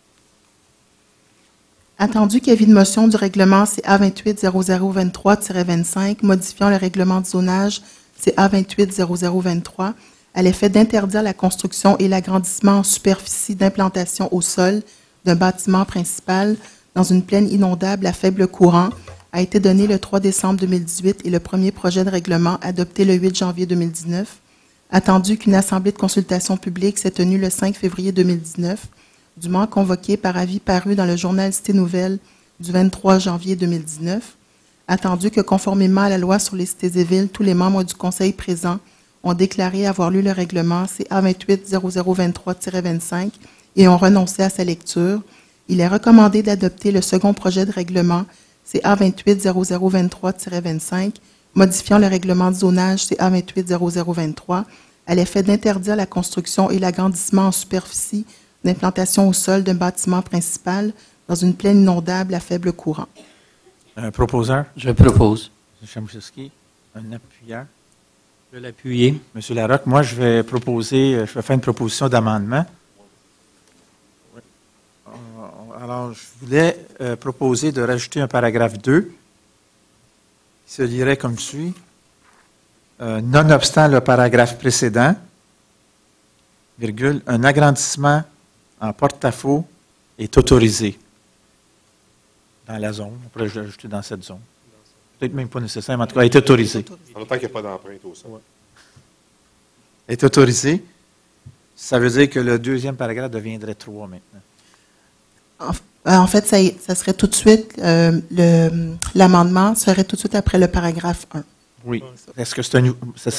Attendu qu'avis de motion du règlement CA 280023-25, modifiant le règlement de zonage CA 280023 à l'effet d'interdire la construction et l'agrandissement en superficie d'implantation au sol d'un bâtiment principal dans une plaine inondable à faible courant, a été donné le 3 décembre 2018 et le premier projet de règlement adopté le 8 janvier 2019, attendu qu'une assemblée de consultation publique s'est tenue le 5 février 2019, dûment convoquée par avis paru dans le journal Cité Nouvelle du 23 janvier 2019, attendu que, conformément à la loi sur les cités et villes, tous les membres du Conseil présents ont déclaré avoir lu le règlement CA 280023-25 et ont renoncé à sa lecture, il est recommandé d'adopter le second projet de règlement CA 280023-25, modifiant le règlement de zonage CA 280023 à l'effet d'interdire la construction et l'agrandissement en superficie d'implantation au sol d'un bâtiment principal dans une plaine inondable à faible courant. Un proposeur? Je propose. M. Chamuchevski, un appuyeur? Je vais l'appuyer. M. Larocque, moi, je vais faire une proposition d'amendement. Alors, je voulais proposer de rajouter un paragraphe 2 qui se lirait comme suit. Nonobstant le paragraphe précédent, virgule, un agrandissement en porte-à-faux est autorisé dans la zone. On pourrait l'ajouter dans cette zone. Peut-être même pas nécessaire, mais en tout cas, est autorisé. En autant qu'il n'y a pas d'empreinte au sol. Est autorisé. Ça veut dire que le deuxième paragraphe deviendrait 3 maintenant. En fait, ça serait tout de suite, l'amendement serait tout de suite après le paragraphe 1. Oui. Est-ce que c'est un...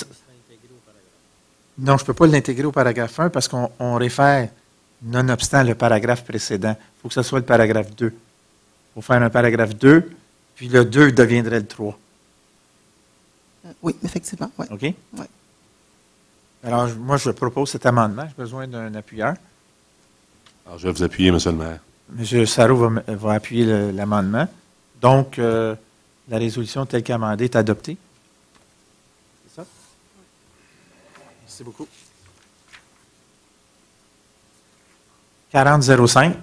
Non, je ne peux pas l'intégrer au paragraphe 1 parce qu'on réfère, nonobstant le paragraphe précédent. Il faut que ce soit le paragraphe 2. Il faut faire un paragraphe 2, puis le 2 deviendrait le 3. Oui, effectivement. Ouais. OK? Oui. Alors, moi, je propose cet amendement. J'ai besoin d'un appuyeur. Alors, je vais vous appuyer, M. le maire. M. Sarro va appuyer l'amendement. Donc, la résolution telle qu'amendée est adoptée. C'est ça? Merci beaucoup. 4005.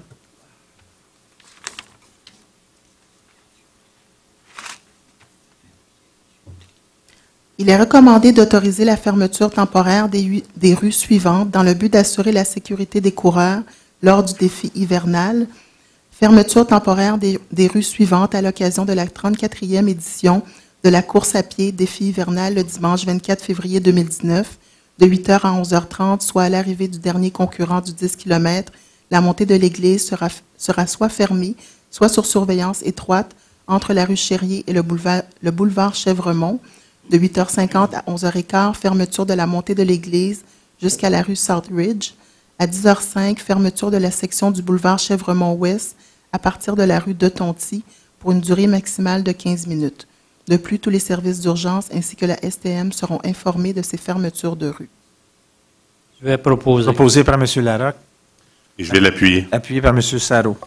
Il est recommandé d'autoriser la fermeture temporaire des rues suivantes dans le but d'assurer la sécurité des coureurs lors du défi hivernal. Fermeture temporaire des rues suivantes à l'occasion de la 34e édition de la course à pied défi hivernal le dimanche 24 février 2019, de 8h à 11h30, soit à l'arrivée du dernier concurrent du 10 km. La montée de l'église sera soit fermée, soit sur surveillance étroite entre la rue Chérier et le boulevard Chèvremont. De 8h50 à 11h15, fermeture de la montée de l'église jusqu'à la rue Southridge. À 10h05, fermeture de la section du boulevard Chèvremont-Ouest à partir de la rue de Tonty pour une durée maximale de 15 minutes. De plus, tous les services d'urgence ainsi que la STM seront informés de ces fermetures de rue. Je vais proposer. Proposé par M. Larocque. Et je vais l'appuyer. Appuyé par M. Sarro.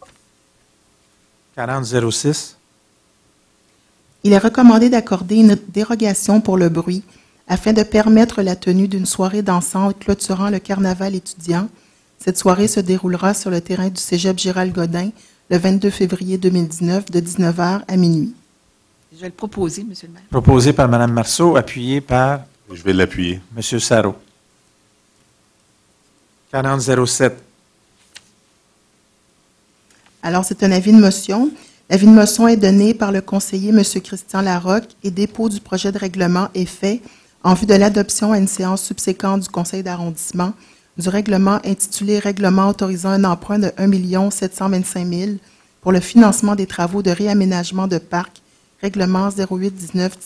4006. Il est recommandé d'accorder une dérogation pour le bruit afin de permettre la tenue d'une soirée dansante clôturant le carnaval étudiant. Cette soirée se déroulera sur le terrain du cégep Gérald-Godin le 22 février 2019 de 19h à minuit. Je vais le proposer, M. le maire. Proposé par Mme Marceau, appuyé par Je vais l'appuyer. M. Sarro. 4007. Alors, c'est un avis de motion. L'avis de motion est donné par le conseiller M. Christian Larocque et dépôt du projet de règlement est fait en vue de l'adoption à une séance subséquente du conseil d'arrondissement du règlement intitulé « Règlement autorisant un emprunt de 1 725 000 pour le financement des travaux de réaménagement de parc, règlement 0819-001 ».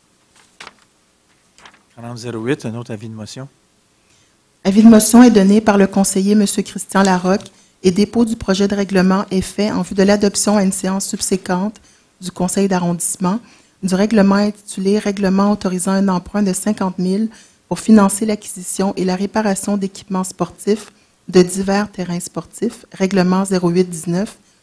4008, un autre avis de motion. Avis de motion est donné par le conseiller M. Christian Larocque et dépôt du projet de règlement est fait en vue de l'adoption à une séance subséquente du conseil d'arrondissement du règlement intitulé « Règlement autorisant un emprunt de 50 000 pour financer l'acquisition et la réparation d'équipements sportifs de divers terrains sportifs, règlement 0819-002 ».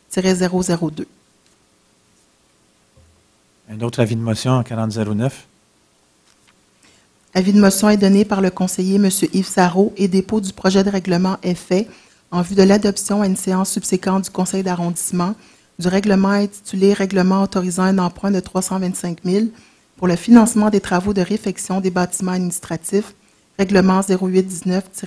Un autre avis de motion en 4009. Avis de motion est donné par le conseiller M. Yves Sarro et dépôt du projet de règlement est fait en vue de l'adoption à une séance subséquente du conseil d'arrondissement du règlement intitulé « Règlement autorisant un emprunt de 325 000 pour le financement des travaux de réfection des bâtiments administratifs, règlement 0819-003 ».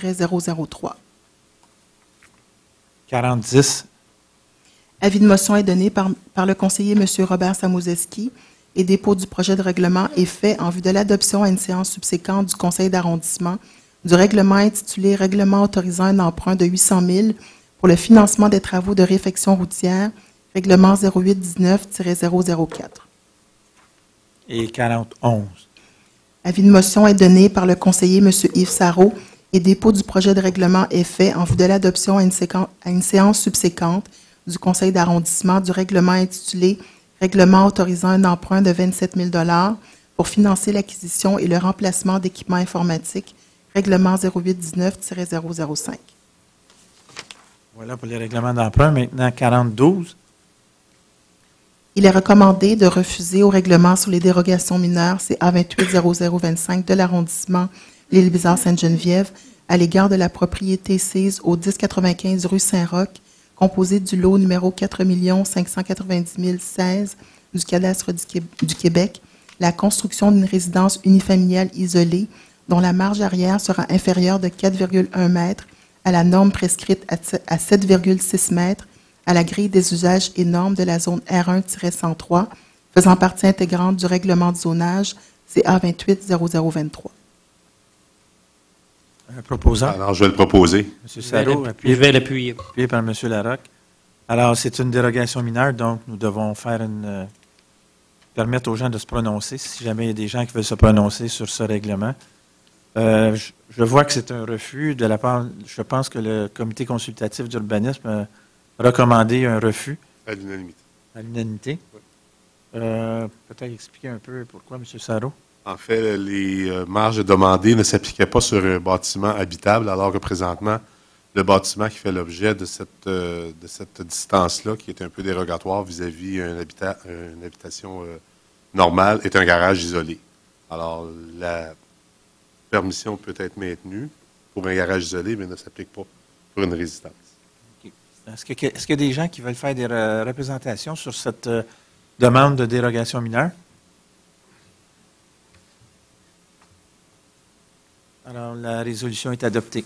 4010. Avis de motion est donné par le conseiller M. Robert Samouzeski et dépôt du projet de règlement est fait en vue de l'adoption à une séance subséquente du conseil d'arrondissement du règlement intitulé « Règlement autorisant un emprunt de 800 000 pour le financement des travaux de réfection routière, règlement 0819-004 ». Et 4011. Avis de motion est donné par le conseiller M. Yves Sarro et dépôt du projet de règlement est fait en vue de l'adoption à une séance subséquente du conseil d'arrondissement du règlement intitulé « Règlement autorisant un emprunt de 27 000 pour financer l'acquisition et le remplacement d'équipements informatiques, règlement 0819-005 ». Voilà pour les règlements d'emprunt. Maintenant, 4012. Il est recommandé de refuser au règlement sur les dérogations mineures CA 280025 de l'arrondissement L'Île-Bizarre-Sainte-Geneviève à l'égard de la propriété sise au 1095 rue Saint-Roch, composé du lot numéro 4 590 016 du cadastre du Québec, la construction d'une résidence unifamiliale isolée dont la marge arrière sera inférieure de 4,1 mètres à la norme prescrite à 7,6 mètres à la grille des usages et normes de la zone R1-103, faisant partie intégrante du règlement de zonage CA 280023. Un proposant. Alors, je vais le proposer. M. Sarreau, Je vais l'appuyer. Appuyé par M. Larocque. Alors, c'est une dérogation mineure, donc nous devons permettre aux gens de se prononcer, si jamais il y a des gens qui veulent se prononcer sur ce règlement. Je vois que c'est un refus de la part, je pense que le comité consultatif d'urbanisme a recommandé un refus. À l'unanimité. À l'unanimité. Oui. Peut-être expliquer un peu pourquoi, M. Sarreau. En fait, les marges demandées ne s'appliquaient pas sur un bâtiment habitable, alors que présentement, le bâtiment qui fait l'objet de cette distance-là, qui est un peu dérogatoire vis-à-vis une habitation normale, est un garage isolé. Alors, la permission peut être maintenue pour un garage isolé, mais ne s'applique pas pour une résidence. Okay. Est-ce qu'il y a des gens qui veulent faire des représentations sur cette demande de dérogation mineure? Alors, la résolution est adoptée.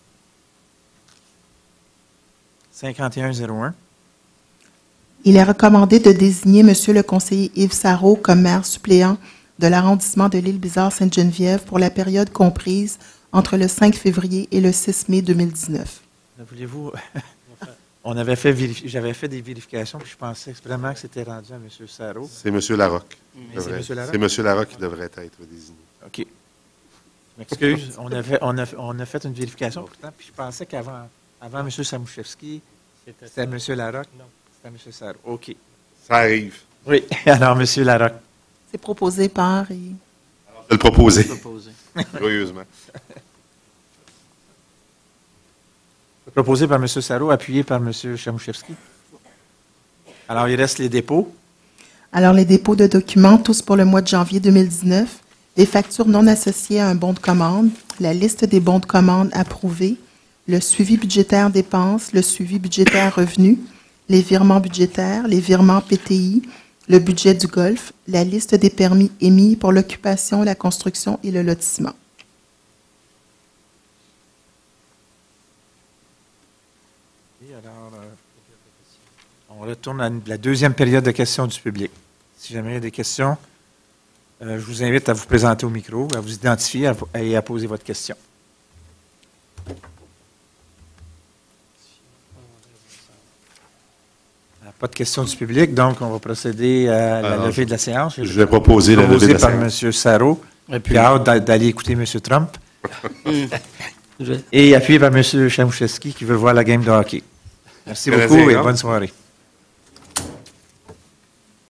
5101. Il est recommandé de désigner M. le conseiller Yves Sarreau comme maire suppléant de l'arrondissement de l'Île-Bizarre-Sainte-Geneviève pour la période comprise entre le 5 février et le 6 mai 2019. Voulez-vous... J'avais fait des vérifications, puis je pensais vraiment que c'était rendu à M. Sarreau. C'est M. Larocque. C'est M. Larocque qui devrait être désigné. OK. Je m'excuse. On a fait une vérification pourtant, puis je pensais qu'avant M. Samouchevski, c'était M. Larocque. Non. C'était M. Sarreau. OK. Ça arrive. Oui. Alors, M. Larocque. C'est proposé par... Je vais le proposer. Joyeusement. Proposé par M. Sarreau, appuyé par M. Samouchevski. Alors, il reste les dépôts. Alors, les dépôts de documents, tous pour le mois de janvier 2019, les factures non associées à un bon de commande, la liste des bons de commande approuvés, le suivi budgétaire dépenses, le suivi budgétaire revenus, les virements budgétaires, les virements PTI, le budget du golf, la liste des permis émis pour l'occupation, la construction et le lotissement. Et alors, on retourne à la deuxième période de questions du public. Si jamais il y a des questions, je vous invite à vous présenter au micro, à vous identifier et à poser votre question. Pas de questions du public, donc on va procéder à la levée de la séance. Je vais proposer la levée de la séance. Proposé par M. Sarreau, qui a hâte d'aller écouter M. Trump. Et appuyé par M. Samouchevski, qui veut voir la game de hockey. Merci beaucoup et bonne soirée.